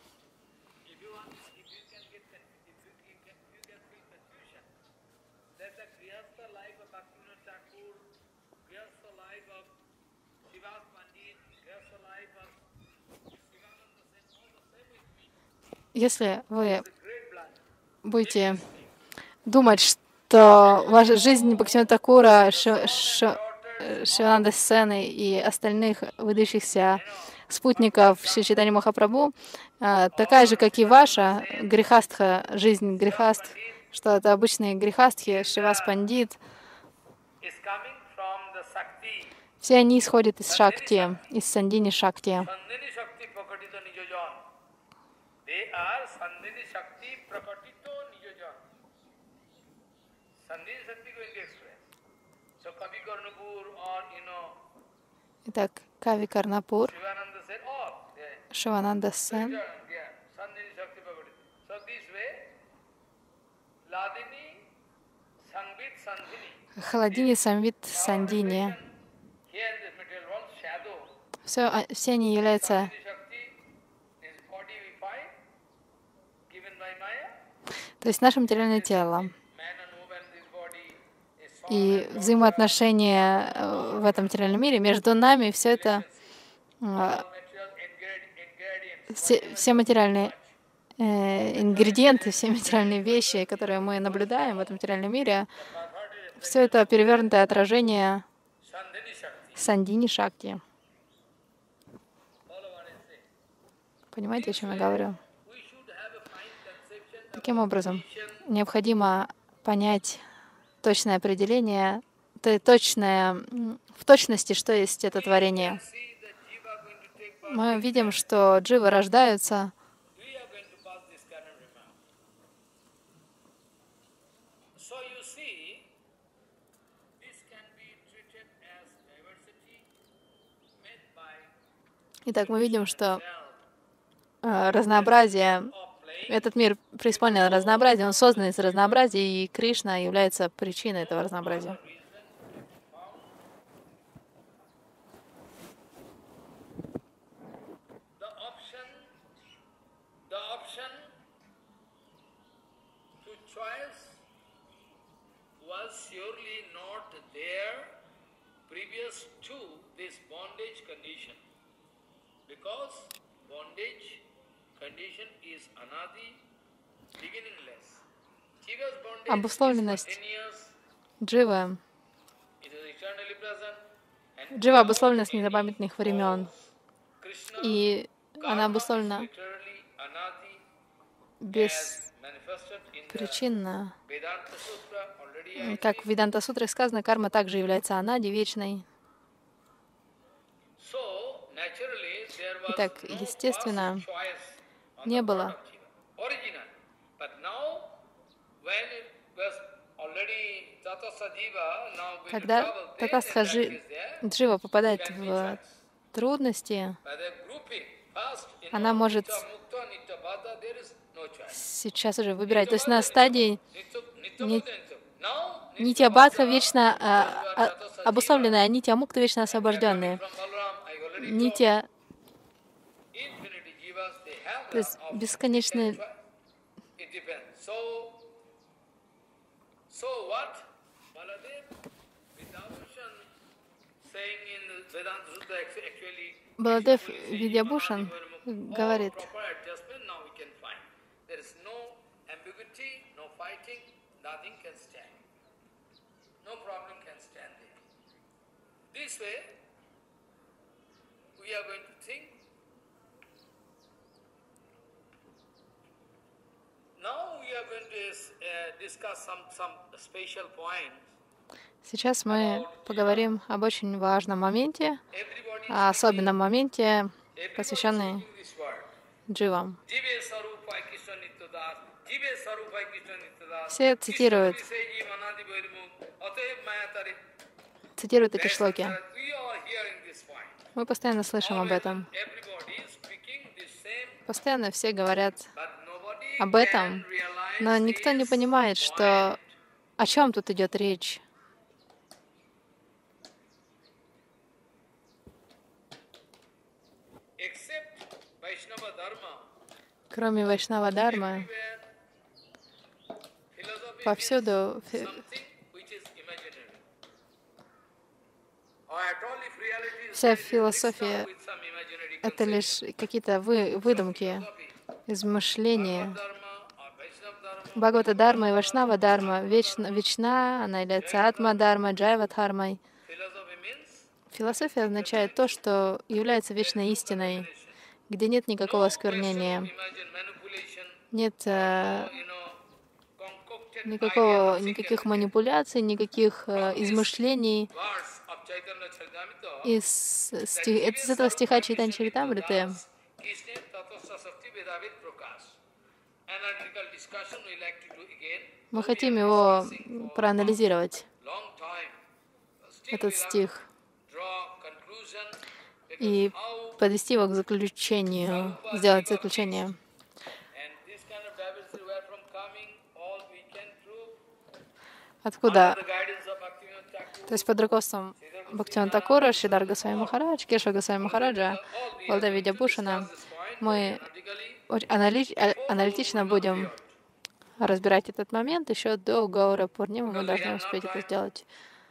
Если вы будете думать, что ваша жизнь Бхактивинода Такура, Шивананда Сены и остальных выдающихся спутников Шри Чайтаньи Махапрабху такая же, как и ваша грехастха, жизнь грехастх, что это обычные грехастхи, Шривас Пандит, все они исходят из Шакти, из Сандини Шакти. Итак, Кави Карнапур, Шивананда Сен, Халадини, Самвит, Сандини. Все, все они являются то есть наше материальное тело. И взаимоотношения в этом материальном мире между нами, все это, все, все материальные э, ингредиенты, все материальные вещи, которые мы наблюдаем в этом материальном мире, все это перевернутое отражение Сандини Шакти. Понимаете, о чем я говорю? Таким образом, необходимо понять точное определение, точное, в точности, что есть это творение. Мы видим, что дживы рождаются Итак, мы видим, что разнообразие, этот мир преисполнен разнообразия, он создан из разнообразия, и Кришна является причиной этого разнообразия. Обусловленность дживы, джива обусловлена с незапамятных времен, и она обусловлена беспричинно. Как в Веданта-сутре сказано, карма также является анади, вечной. Итак, естественно, не было. Когда татастха джива попадает в трудности, она может сейчас уже выбирать. То есть на стадии Нитья Бадха вечно а, а, обусловленная, Нитья Мукта вечно освобожденные. Нитья, то есть бесконечные. Баладев Видьябушан говорит, Сейчас мы поговорим об очень важном моменте, о особенном моменте, посвященный дживам. Все цитируют, цитируют эти шлоки. Мы постоянно слышим об этом. Постоянно все говорят об этом, но никто не понимает, что о чем тут идет речь. Кроме Вайшнава-дармы, повсюду фи- вся философия — это лишь какие-то вы, выдумки, измышления. Бхагавата-дарма и Вайшнава-дарма вечна, вечна, она является Атма-дарма, Джайва-дхармой. Философия означает то, что является вечной истиной, где нет никакого осквернения, нет э, никакого, никаких манипуляций, никаких э, измышлений. Из, стих, из этого стиха Чайтанья Чаритамриты мы хотим его проанализировать, этот стих, и подвести его к заключению, сделать заключение. Откуда? То есть под руководством Бхактивинода Такура, Шридар Госвами Махарадж, Кешава Госвами Махараджа, Балдева Видьябхушана, мы анали- аналитично будем разбирать этот момент. Еще до Гаура Пурнимы мы должны успеть это сделать.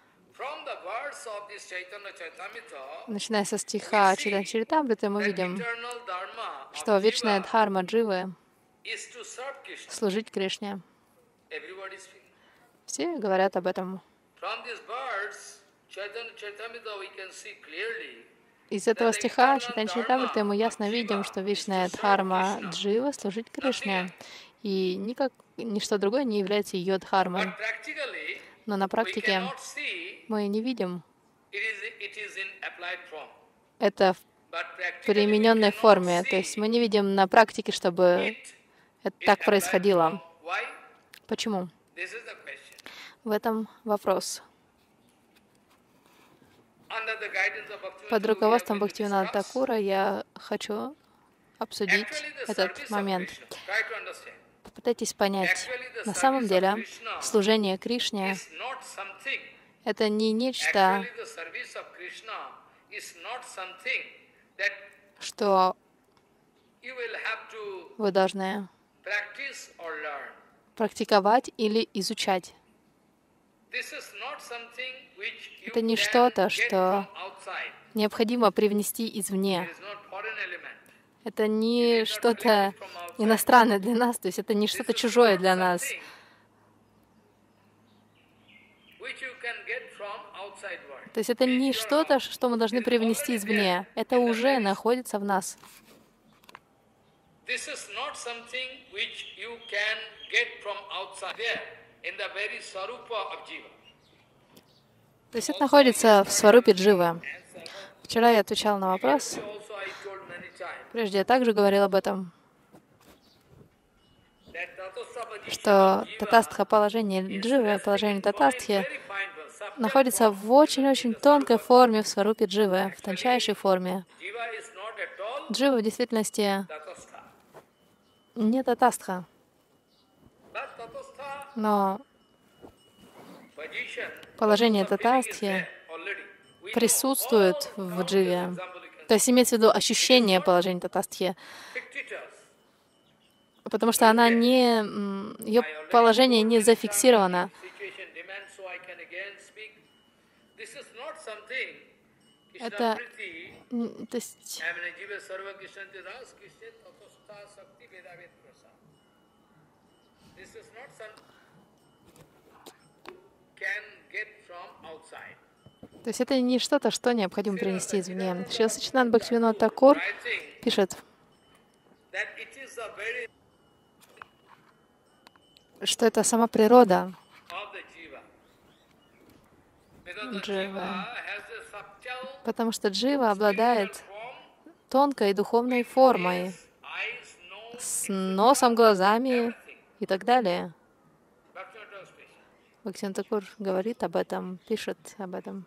Начиная со стиха Чайтанья Чаритамриты, мы видим, что вечная дхарма дживы — служить Кришне. Все говорят об этом. Из этого стиха Чайтанья Чаритамриты мы ясно видим, что вечная дхарма дживы — служить Кришне, и никак, ничто другое не является ее дхармой. Но на практике мы не видим это в примененной форме. То есть мы не видим на практике, чтобы это так происходило. Почему? В этом вопрос. Под руководством Бхактивинода Такура я хочу обсудить этот момент. Попытайтесь понять. На самом деле, служение Кришне — это не нечто, что вы должны практиковать или изучать. Это не что-то, что необходимо привнести извне. Это не что-то иностранное для нас, то есть это не что-то чужое для нас. То есть это не что-то, что мы должны привнести извне. Это уже находится в нас. То есть это находится в сварупе дживы. Вчера я отвечал на вопрос. Прежде я также говорил об этом, что татастха положение дживы, положение татастхи находится в очень-очень тонкой форме в сварупе дживы, в тончайшей форме. Джива в действительности не татастха, но положение татастхи присутствует в дживе. То есть имеется в виду ощущение положения татастхи, потому что она не, ее положение не зафиксировано. Это, то есть, то есть это не что-то, что необходимо принести извне. Шрила Саччинанда Бхактивинода Такур пишет, что это сама природа of the jiva. Because the дживы. jiva has a subtle Потому что джива обладает form, тонкой духовной формой, eyes, nose, с носом, глазами everything. и так далее. Bhaktivinoda Thakur. Бхактивинода Thakura говорит об этом, пишет об этом.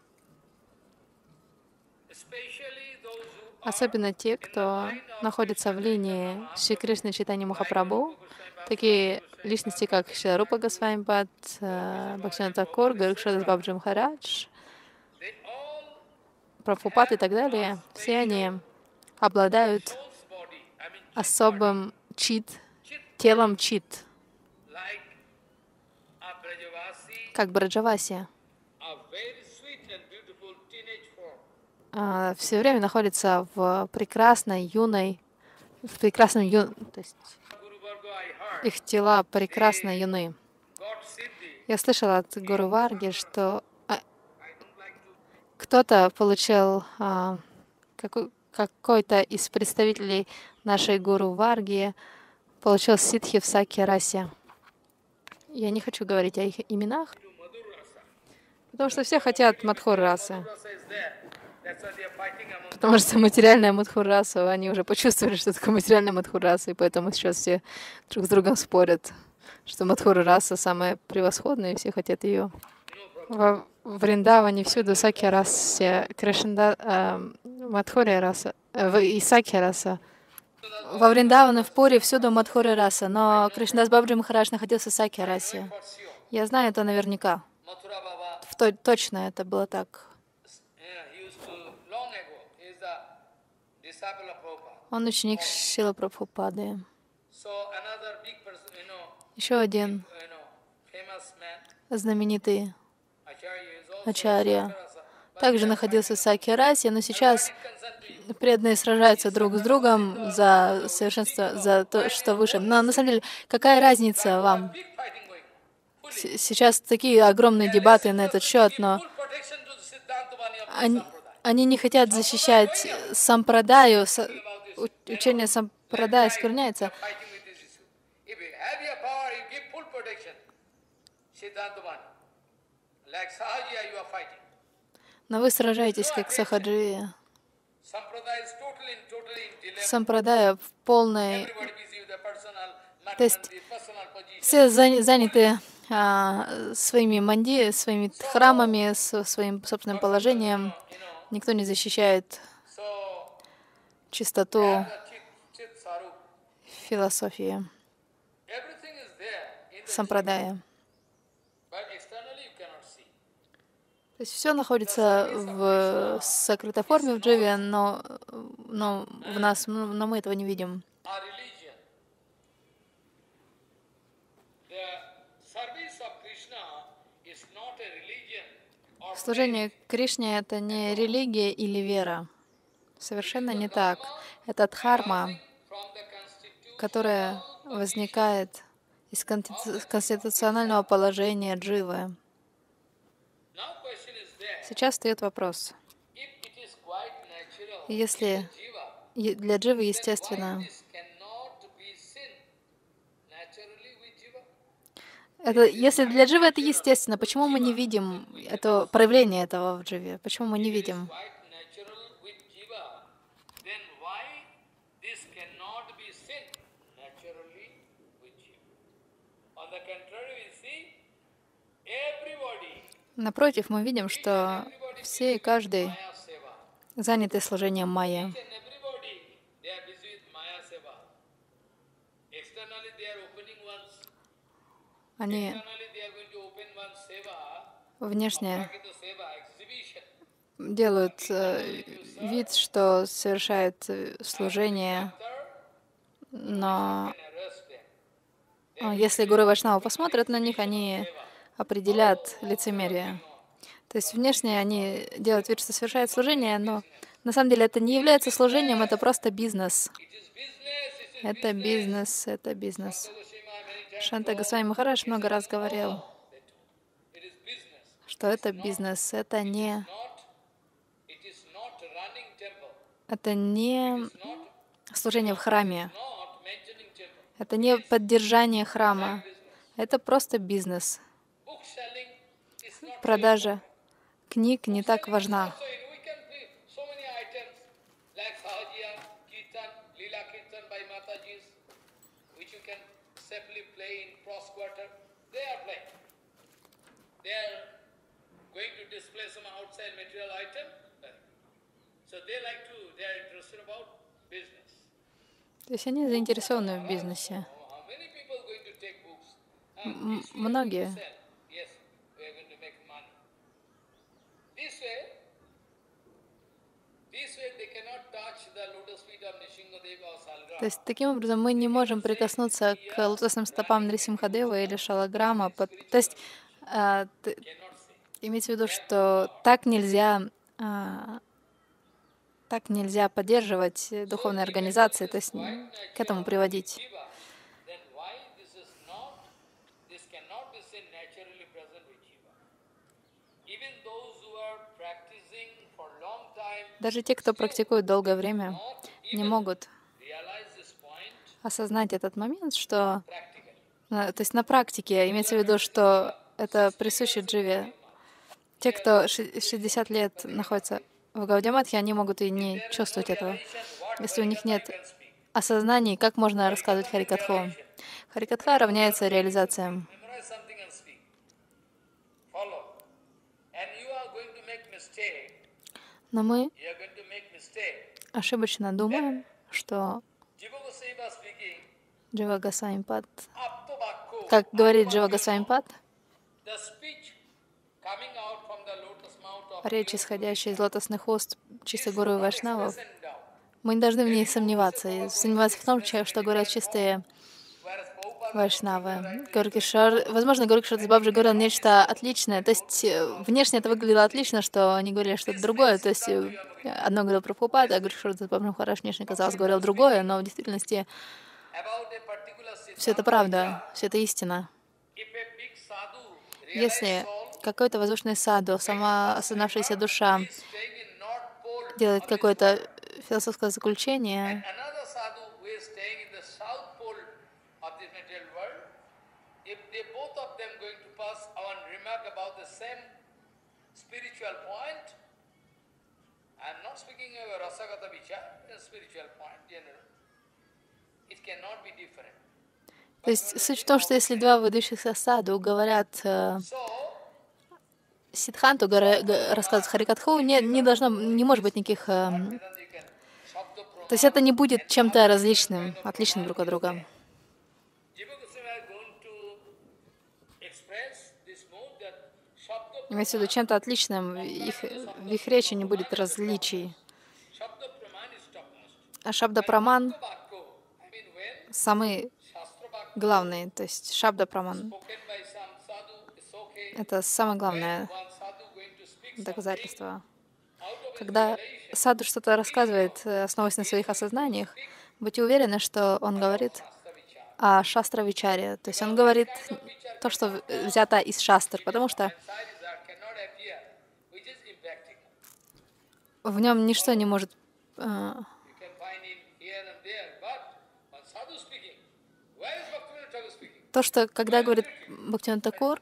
Especially those who are Особенно те, кто находится в линии Шри Кришны Чайтанья Махапрабху, такие личности, как Шрила Рупа Госвами Пад, Бхактивинода Thakura, Горакшадас Бабаджи Махарадж, they all Прабхупад и так далее, все они обладают soul's body, I mean особым чит, телом чит, like a Brajavasi, как Браджаваси. a very sweet and beautiful teenage form. Все время находится в прекрасной, юной, в прекрасном ю... то есть Guru Varga, I heard, их тела прекрасно юны. got Siddhi. Я слышала от Гуру Варги, что а, I don't like to кто-то получил, а, какой- какой-то из представителей нашей Гуру Варги получил ситхи в Сакья-расе. Я не хочу говорить о их именах, do Madhur Rasa. потому что все хотят Мадхур-расы. Madhur Rasa is there. That's why they are fighting among Потому что материальная Мадхур-раса, они уже почувствовали, что такое материальная Мадхур-раса, и поэтому сейчас все друг с другом спорят, что Мадхур-раса самая превосходная, и все хотят ее. Во Вриндаване всюду Сакья-раса, Кришнда, э, Мадхурия-раса, э, в- и Сакья-раса. Во Вриндаване, в Пури всюду Мадхурия-раса, но Кришнадас Бабаджи Махарадж находился в Сакья-расе. for sure. Я знаю это наверняка. Mathura Baba, В то- точно это было так. you know, he used to, long ago, he is a disciple of Prabhupada. Он ученик Шрилы Прабхупады. So another big person, you know, Еще один you know, famous man, знаменитый Acharya, is also Ачарья Sakarasa. также находился в Сакья-расе, но сейчас Concern to преданные сражаются друг с другом за совершенство, за то, что выше. Но на самом деле, какая разница вам? big fighting going on. Full, С- Сейчас такие огромные дебаты на этот счет, но full protection to the Siddhanta Vani of the они, Sampradaya. они не хотят защищать сампрадаю, с- у- учение сампрадая скверняется. Fighting with this issue. If you have your power, you give full protection. Siddhanta Vani. Like Sahajiya, you are fighting. Но вы сражаетесь как сахаджи. Sampradaya is totally, totally in dilemma. Сампрадая в полной... Everybody busy with the personal, not То есть the personal position. все заня- заняты а, своими манди, своими храмами, со- своим собственным положением. You know, Никто не защищает so чистоту the chit, chit sarup, философии everything is there in the сампрадая. but externally you cannot see. То есть все находится в сокрытой форме в дживе, но, но в нас, ну, но мы этого не видим. Our religion, the service of Krishna is not a religion or Служение Кришне — это не религия или вера. Совершенно не так. Это дхарма, from the constitution. которая возникает из конститу- конституционального положения дживы. Now question is there. Сейчас встает вопрос. If it is quite natural, Если jiva, е- для дживы естественно, this cannot be seen naturally with jiva. это, если для дживы это естественно, почему мы не видим это проявление этого в дживе? Почему мы не видим? Quite natural with jiva, then why this cannot be seen naturally with jiva? On the contrary, we see everybody, Напротив, мы видим, что все и каждый Maya Seva. заняты служением майя. Each and everybody, they are busy with Maya Seva. Externally, they are opening one's, Они externally, they are going to open one's Seva, внешне Prakita Seva, exhibition. делают э, вид, что совершают э, служение, но And arrest them. э, если Гуру Вайшнава посмотрят на них, они определят лицемерие. То есть внешне они делают вид, что совершают служение, но на самом деле это не является служением, это просто бизнес. It is business, it is Это бизнес, это бизнес. Goswami many times Шанта Госвами Махарадж много раз говорил, it is business. что это бизнес, это не, Not, it is not running temple, это не служение в храме, not maintaining temple. это не поддержание храма, Это просто бизнес. Book selling is not Продажа книг не так важна. so we can play so many items like Sahajiya, Kirtan, Leela Kirtan by Matajis, which you can safely play in cross quarter. They are playing. They are going to display some outside material item. So they like to, they are interested about business. То есть они заинтересованы в бизнесе. How many people are going to take books? М- Многие. Sell. Yes, we are going to make money. This way, this way they cannot touch the lotus feet of Nishingadeva or Salgrama. То есть таким образом мы не можем прикоснуться к лотосным стопам Нрисимхадева или Шалаграма. Пот- То есть а, т- имейте в виду, что так нельзя, а, так нельзя поддерживать духовные организации, то есть м, к этому приводить. Jiva, then why this is not, this cannot be seen naturally present with Jiva. Even those who are practicing for long time Даже те, кто практикует долгое время, не могут realize this point осознать этот момент, что, practically. а, то есть на практике, имеется в виду, что это присуще дживе. Те, кто ши- шестьдесят лет находится в Гаудиаматхе, они могут и не чувствовать этого. Если у них нет осознания, как можно рассказывать Харикатху. Харикатха равняется реализациям. Memorize something and speak. Follow. And you are going to make mistake. Но мы You are going to make mistake. ошибочно думаем, что Jiva Goswami speaking. Джива Госвамипад, Aptobakko. как говорит Джива Госвамипад, The speech coming out from the lotus mouth of речь, исходящая из лотосных уст чистых гуру и вайшнавов, and down. мы не должны в ней сомневаться. И сомневаться в том, че- что говорят чистые Whereas Prabhupada вайшнавы. Горкишар, возможно, Горкишар Бабджи говорил нечто отличное. То есть э, внешне это выглядело отлично, что они говорили что-то другое. То есть э, одно говорил про Прабхупада, а Горкишар Бабджи Махарадж внешне, казалось, говорил другое, но в действительности about a particular siddhanta, все это правда, все это истина. if a big sadhu, Если realized soul, какой-то воздушный саду, сама осознавшаяся душа is staying in North Pole, делает какое-то философское заключение, another sadhu who is staying in the South Pole of this material world, if they both of them going to pass on remark about the same spiritual point, I am not speaking of a Rasagata Vichar, a spiritual point, general. It cannot be different. то есть суть в том, что если два выдающихся саду говорят э, So, Сиддханту, говоря- г- рассказывают Харикатху, не, не должно, не может быть никаких... э, then you can Shabda Pramana. то есть это не будет чем-то различным, отличным друг от друга. Jiva Goswami are going to express this mode that Shabda Имеется в виду чем-то отличным, их, в их речи не будет различий. Shabda Praman is topmost. А Шабда Праман Vakko, I mean when самый Shastra Vakko главный, то есть Шабда Праман. spoken by some sadhu is okay. Это самое главное One sadhu going to speak something доказательство. out of his Когда revelation, саду что-то рассказывает, э, основываясь на своих осознаниях, будьте уверены, что он говорит Shastra Vichar. о шастра-вичаре. То есть он говорит то, что в- взято из шастр, потому что Side desire cannot appear, which is impractical. в нем ничто не может... э, You can find it here and there, but when sadhu speaking, where is Bhaktivinoda Thakur speaking? То, что когда говорит Бхактивинода Такур,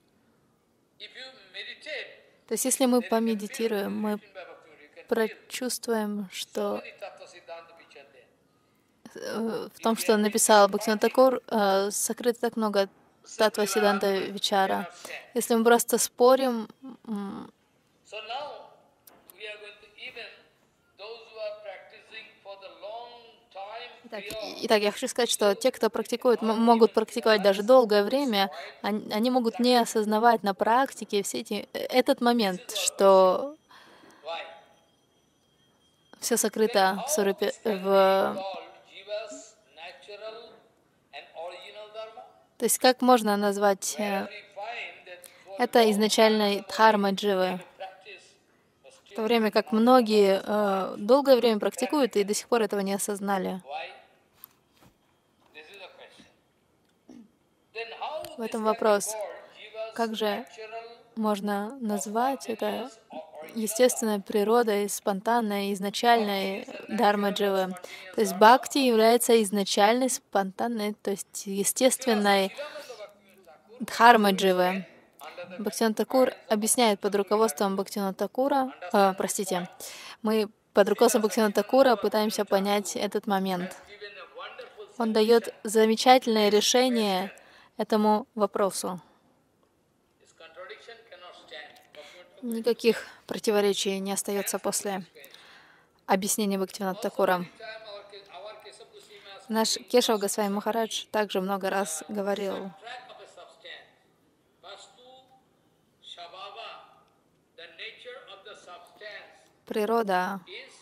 If you meditate, то есть если мы помедитируем, мы by Bhaktivinoda, you can прочувствуем, что see Tattva Siddhanta picture there. э, в том, что написал Бхактивинода Такур, э, сокрыто так много татва Сиданта Вичара. Если мы просто спорим, м, So now we are going to even those who are practicing for the long time Итак, period, и- итак, я хочу сказать, что те, кто практикует, м- могут практиковать даже долгое время, они, они могут не осознавать на практике все эти, э, этот момент, что why? все сокрыто в, сурупе, в Called Jiva's natural and original dharma. то есть как можно назвать э, We find that for это изначальной дхармой дживы, practice was в то время как многие э, долгое время практикуют и до сих пор этого не осознали. why? This is the question. Then how В this этом can be вопрос. called Jiva's Как же natural можно назвать это естественной природой, спонтанной, изначальной дхармой дживы? То есть бхакти является изначальной, спонтанной, то есть естественной дхармы дживы. Бхактивинода Такур объясняет под руководством Бхактивинода Такура, э, простите, мы под руководством Бхактивинода Такура пытаемся понять этот момент. Он дает замечательное решение этому вопросу. Никаких противоречий не остается после объяснения Бхактивинода Такура. Наш Кешава Госвами Махарадж также много раз говорил: природа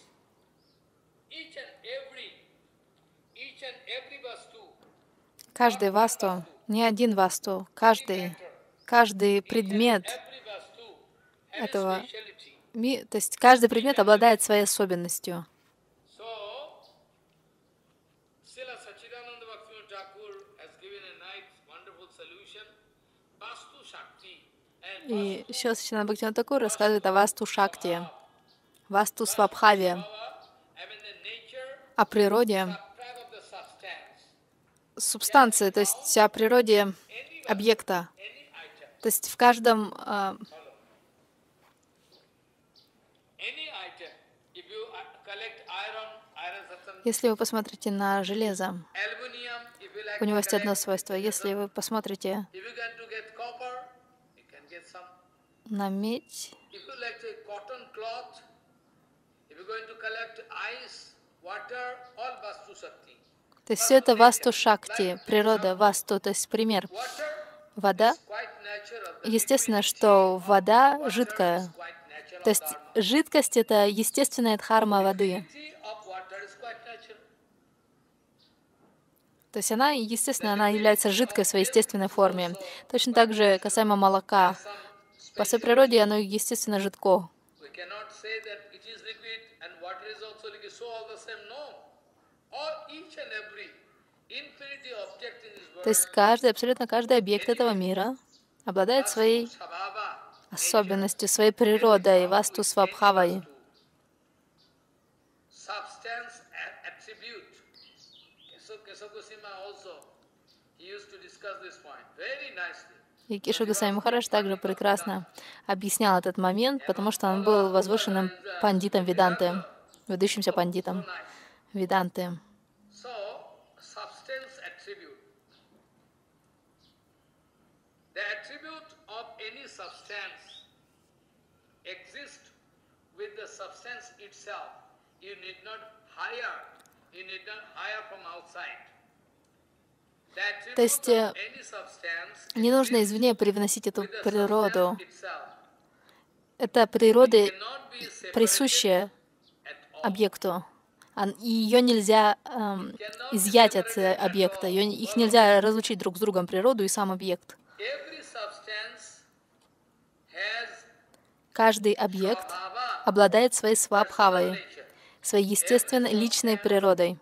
каждый васту, не один васту, каждый, каждый предмет этого, ми- то есть каждый предмет обладает своей особенностью. И еще Саччитананда Бхактивинода Такур рассказывает о Васту Шакти, Васту Свабхаве, о природе субстанции, то есть о природе объекта. То есть в каждом а, если вы посмотрите на железо, у него есть одно свойство. Если вы посмотрите на медь, то есть все это васту шакти, природа васту, то есть пример. Вода, естественно, что вода жидкая. То есть жидкость — это естественная дхарма воды. То есть она, естественно, она является жидкой в своей естественной форме. Точно так же касаемо молока. По своей природе оно, естественно, жидко. То есть каждый, абсолютно каждый объект этого мира обладает своей особенностью, своей природой, васту свабхавой. И Кешава Госвами Махарадж также прекрасно объяснял этот момент, потому что он был возвышенным пандитом Веданты, выдающимся пандитом Веданты. То есть э, не нужно извне привносить эту природу. Это природа, присущая объекту. И ее нельзя эм, изъять от объекта. Ее, их нельзя разлучить друг с другом, природу и сам объект. Каждый объект обладает своей свабхавой, своей естественной личной природой.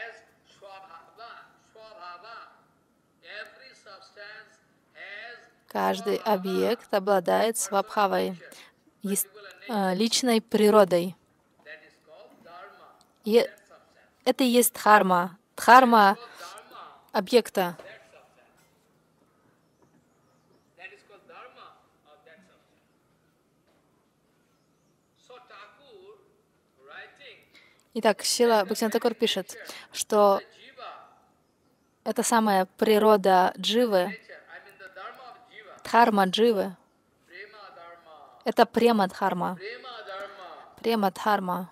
Каждый объект обладает свабхавой, личной природой. И это и есть дхарма. Дхарма объекта. Итак, Шрила Бхактивинода Такур пишет, что это самая природа дживы, дхарма дживы, это према дхарма, према дхарма.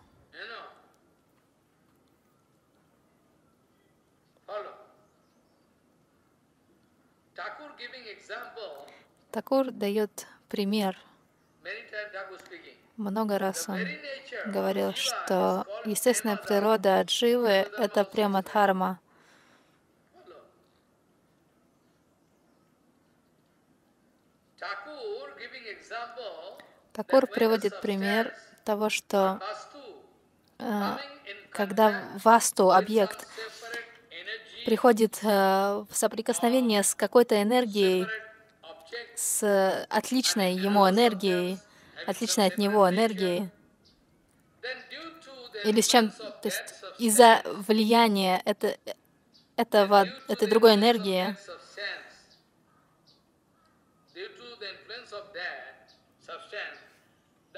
Такур дает пример. Много раз он говорил, что естественная природа дживы — это према дхарма. Такур приводит пример того, что э, когда васту, объект, приходит э, в соприкосновение с какой-то энергией, с отличной ему энергией, отличной от него энергией, или с чем, то есть из-за влияния это, этого, этой другой энергии, of that substance, the,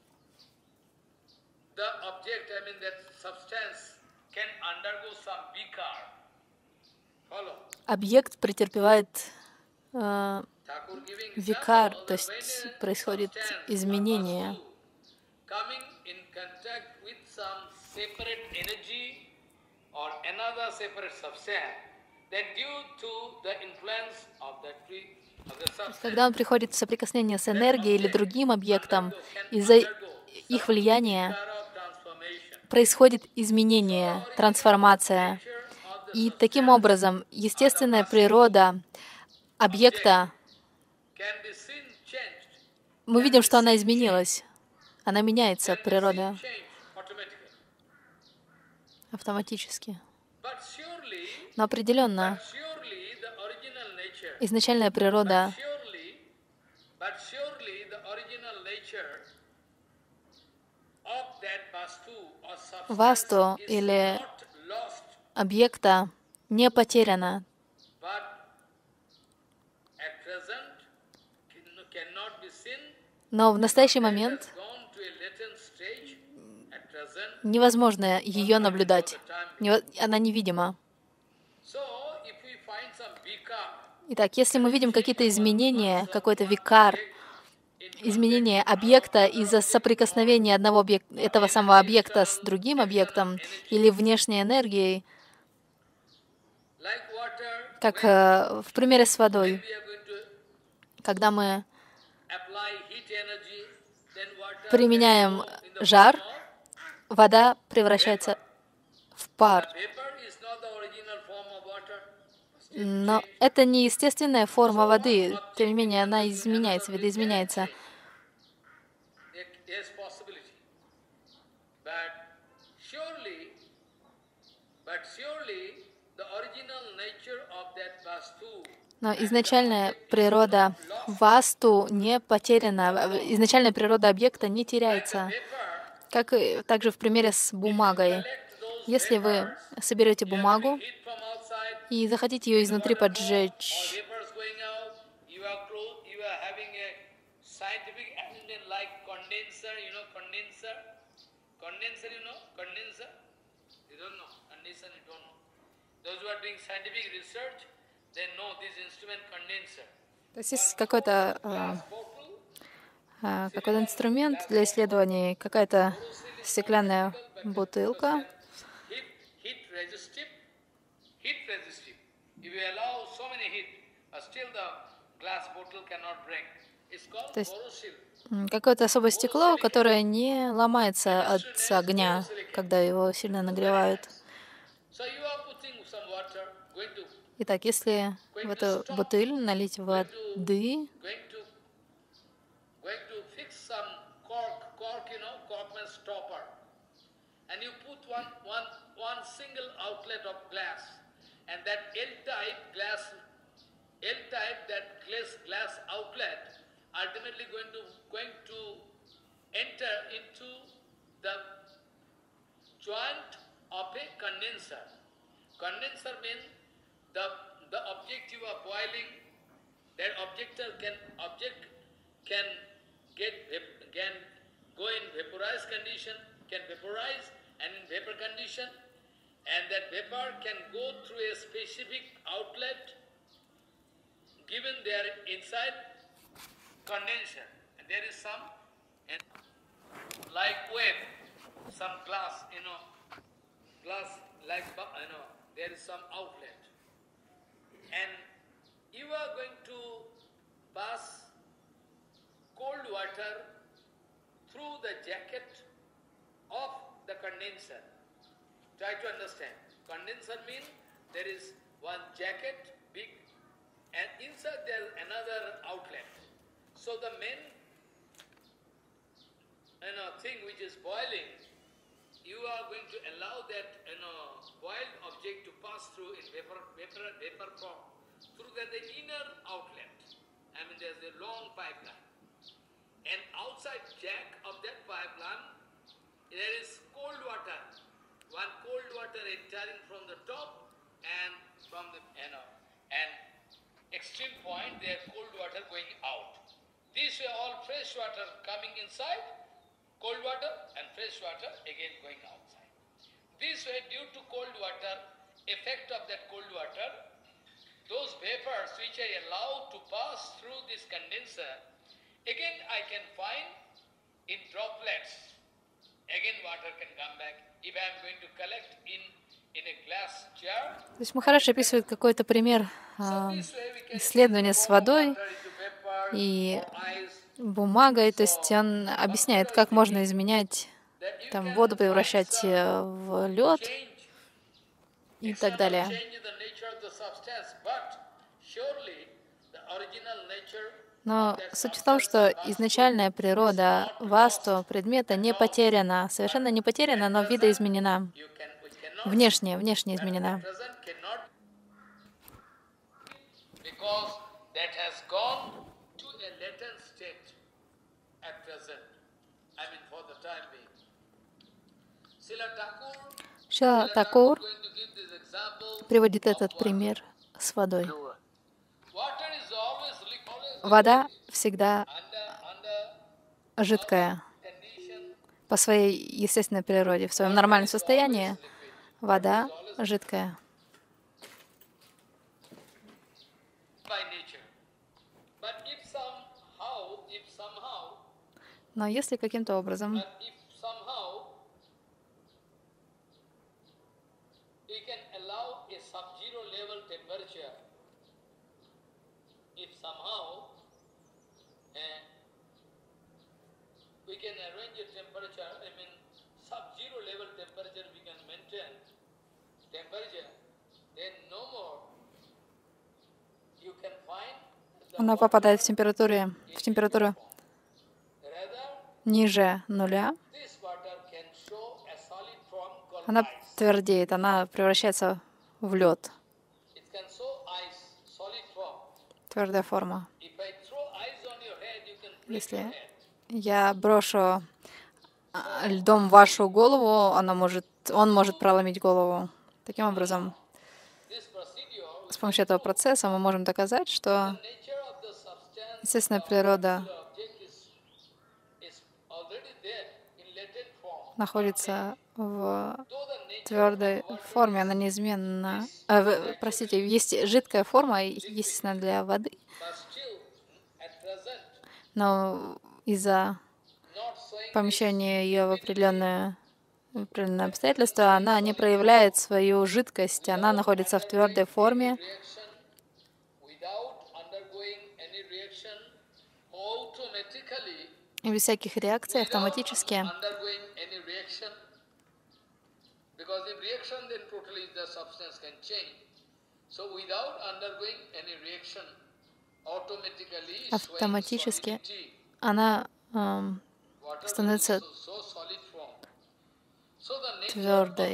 the object, I mean that substance can undergo some vikar. Follow? Объект претерпевает э, Thakur giving викар, example то that есть when a происходит substance or изменение. vastu coming in contact with some separate energy or another separate substance, then due to the influence of that tree, of the substance, Когда он приходит в соприкосновение с энергией или другим объектом, из-за их влияния происходит изменение, трансформация. И таким образом естественная природа объекта, мы видим, что она изменилась. Она меняется, природа, автоматически. Но определенно изначальная природа васту или объекта не потеряна, но в настоящий момент невозможно ее наблюдать. Нево- Она невидима. Итак, если мы видим какие-то изменения, какой-то викар, изменение объекта из-за соприкосновения одного объекта, этого самого объекта с другим объектом или внешней энергией, как э, в примере с водой, когда мы применяем жар, вода превращается в пар. Но это не естественная форма воды. Тем не менее, она изменяется, видоизменяется. Но изначальная природа васту не потеряна, изначальная природа объекта не теряется. Как и также в примере с бумагой. Если вы соберете бумагу и захотите ее изнутри поджечь, то есть есть какой-то э, э, какой-то инструмент для исследований, какая-то стеклянная бутылка. То есть м, какое-то особое стекло, которое не ломается от огня, когда его сильно нагревают. Итак, если в эту бутыль налить воды, and you put one, one, one single outlet of glass, and that L-type glass, L-type, that glass, glass outlet, ultimately going to, going to enter into the joint of a condenser. Condenser means the, the object you are boiling, that object can, object can get, can go in vaporized condition, can vaporize, and in vapor condition, and that vapor can go through a specific outlet given there inside condenser. And there is some, and like wave, some glass, you know, glass like, you know, there is some outlet. And you are going to pass cold water through the jacket of the condenser. Try to understand. Condenser means there is one jacket, big, and inside there is another outlet. So the main, you know, thing which is boiling, you are going to allow that, you know, boiled object to pass through in vapor, vapor, vapor form through the, the inner outlet. I mean, there's a long pipeline, and outside jack of that pipeline, there is cold water, one cold water entering from the top and from the, you know, and extreme point there cold water going out. This way all fresh water coming inside, cold water and fresh water again going outside. This way, due to cold water, effect of that cold water, those vapors which I allow to pass through this condenser, again I can find in droplets, again water can come back. If I am going to collect in, in a glass jar, То есть Махарадж описывает какой-то пример а, исследования с водой и бумагой, то есть он объясняет, как можно изменять, там, воду превращать в лед и так далее. Но суть в том, что изначальная природа васту, предмета, не потеряна, совершенно не потеряна, но видоизменена, внешне, внешне изменена. Шрила Такур приводит этот пример с водой. Вода всегда жидкая по своей естественной природе. В своем нормальном состоянии вода жидкая. Но если каким-то образом она попадает в температуру, в температуру ниже нуля, она твердеет, она превращается в лед. Твердая форма. Если я брошу льдом вашу голову, она может, он может проломить голову. Таким образом, с помощью этого процесса мы можем доказать, что естественная природа находится в твердой форме, она неизменна. А, в, простите, есть жидкая форма, естественно, для воды, но из-за помещения ее в определенное, в определенное обстоятельство она не проявляет свою жидкость, она находится в твердой форме. И без всяких реакций автоматически. Автоматически она эм, становится твердой.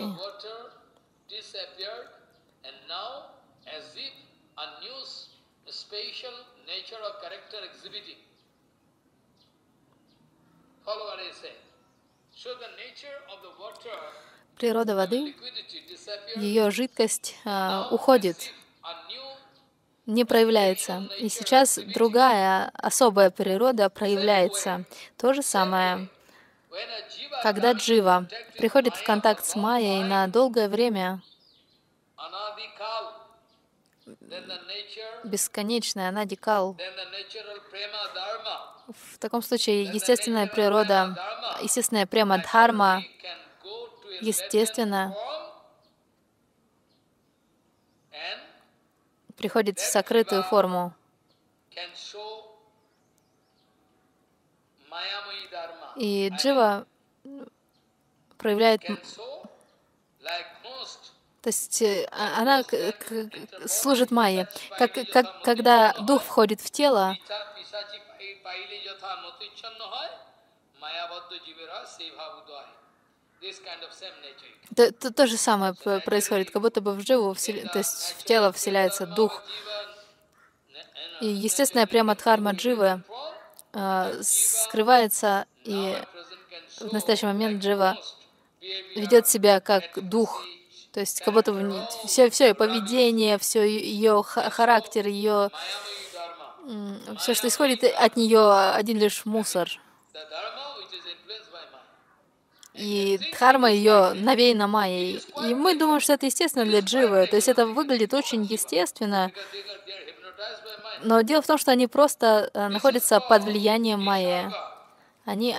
Природа воды, ее жидкость э, уходит, не проявляется. И сейчас другая особая природа проявляется. То же самое, когда джива приходит в контакт с майей на долгое время, бесконечная анадикал, в таком случае естественная природа, естественная према дхарма, естественно, приходит в сокрытую форму. И джива проявляет, то есть она служит майе. Как, как, когда дух входит в тело, то, то, то же самое происходит, как будто бы в дживу, то есть в тело вселяется дух. И естественная према дхарма дживы э, скрывается, и в настоящий момент джива ведет себя как дух. То есть как будто бы все, все ее поведение, все ее характер, ее все, что исходит от нее, один лишь мусор. И дхарма ее навеяна майей. И мы думаем, что это естественно для дживы. То есть это выглядит очень естественно. Но дело в том, что они просто находятся под влиянием майи. Они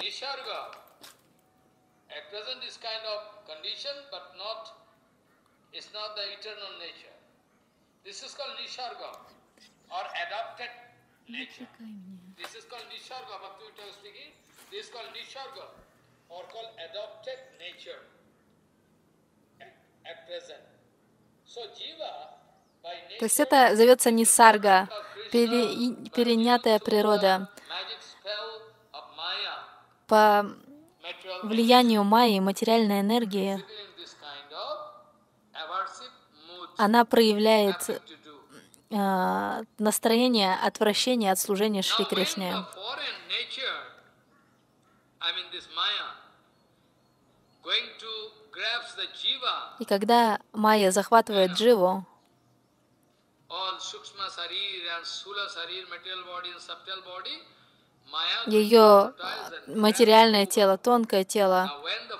То есть это зовется нисарга, пере, перенятая природа. По влиянию майи, материальной энергии, она проявляет э, настроение отвращения от служения Шри Кришне. И когда майя захватывает дживу, ее материальное тело, тонкое тело,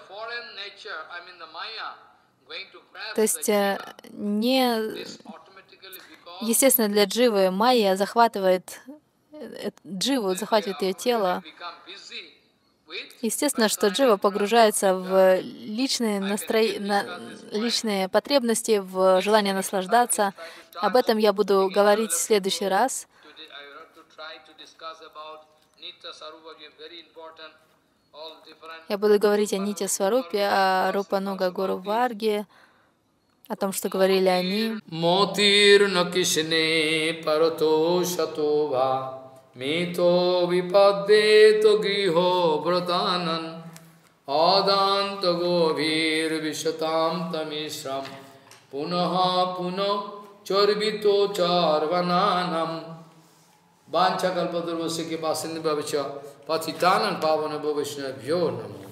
то есть не естественно для дживы, майя захватывает дживу, захватывает ее тело. Естественно, что джива погружается в личные, настро... на... личные потребности, в желание наслаждаться. Об этом я буду говорить в следующий раз. Я буду говорить о Нитья Сварупе, о Рупануга Гуру Варге, о том, что говорили они. Мотир накишне парато шатова мито випаддето грихо братанан аданта говир вишатам тамишram punaha puno charbito charvananam Vancha kalpadurvasya ke pasindhi bhavaccha patitanam pavana bhavishna bhyo namo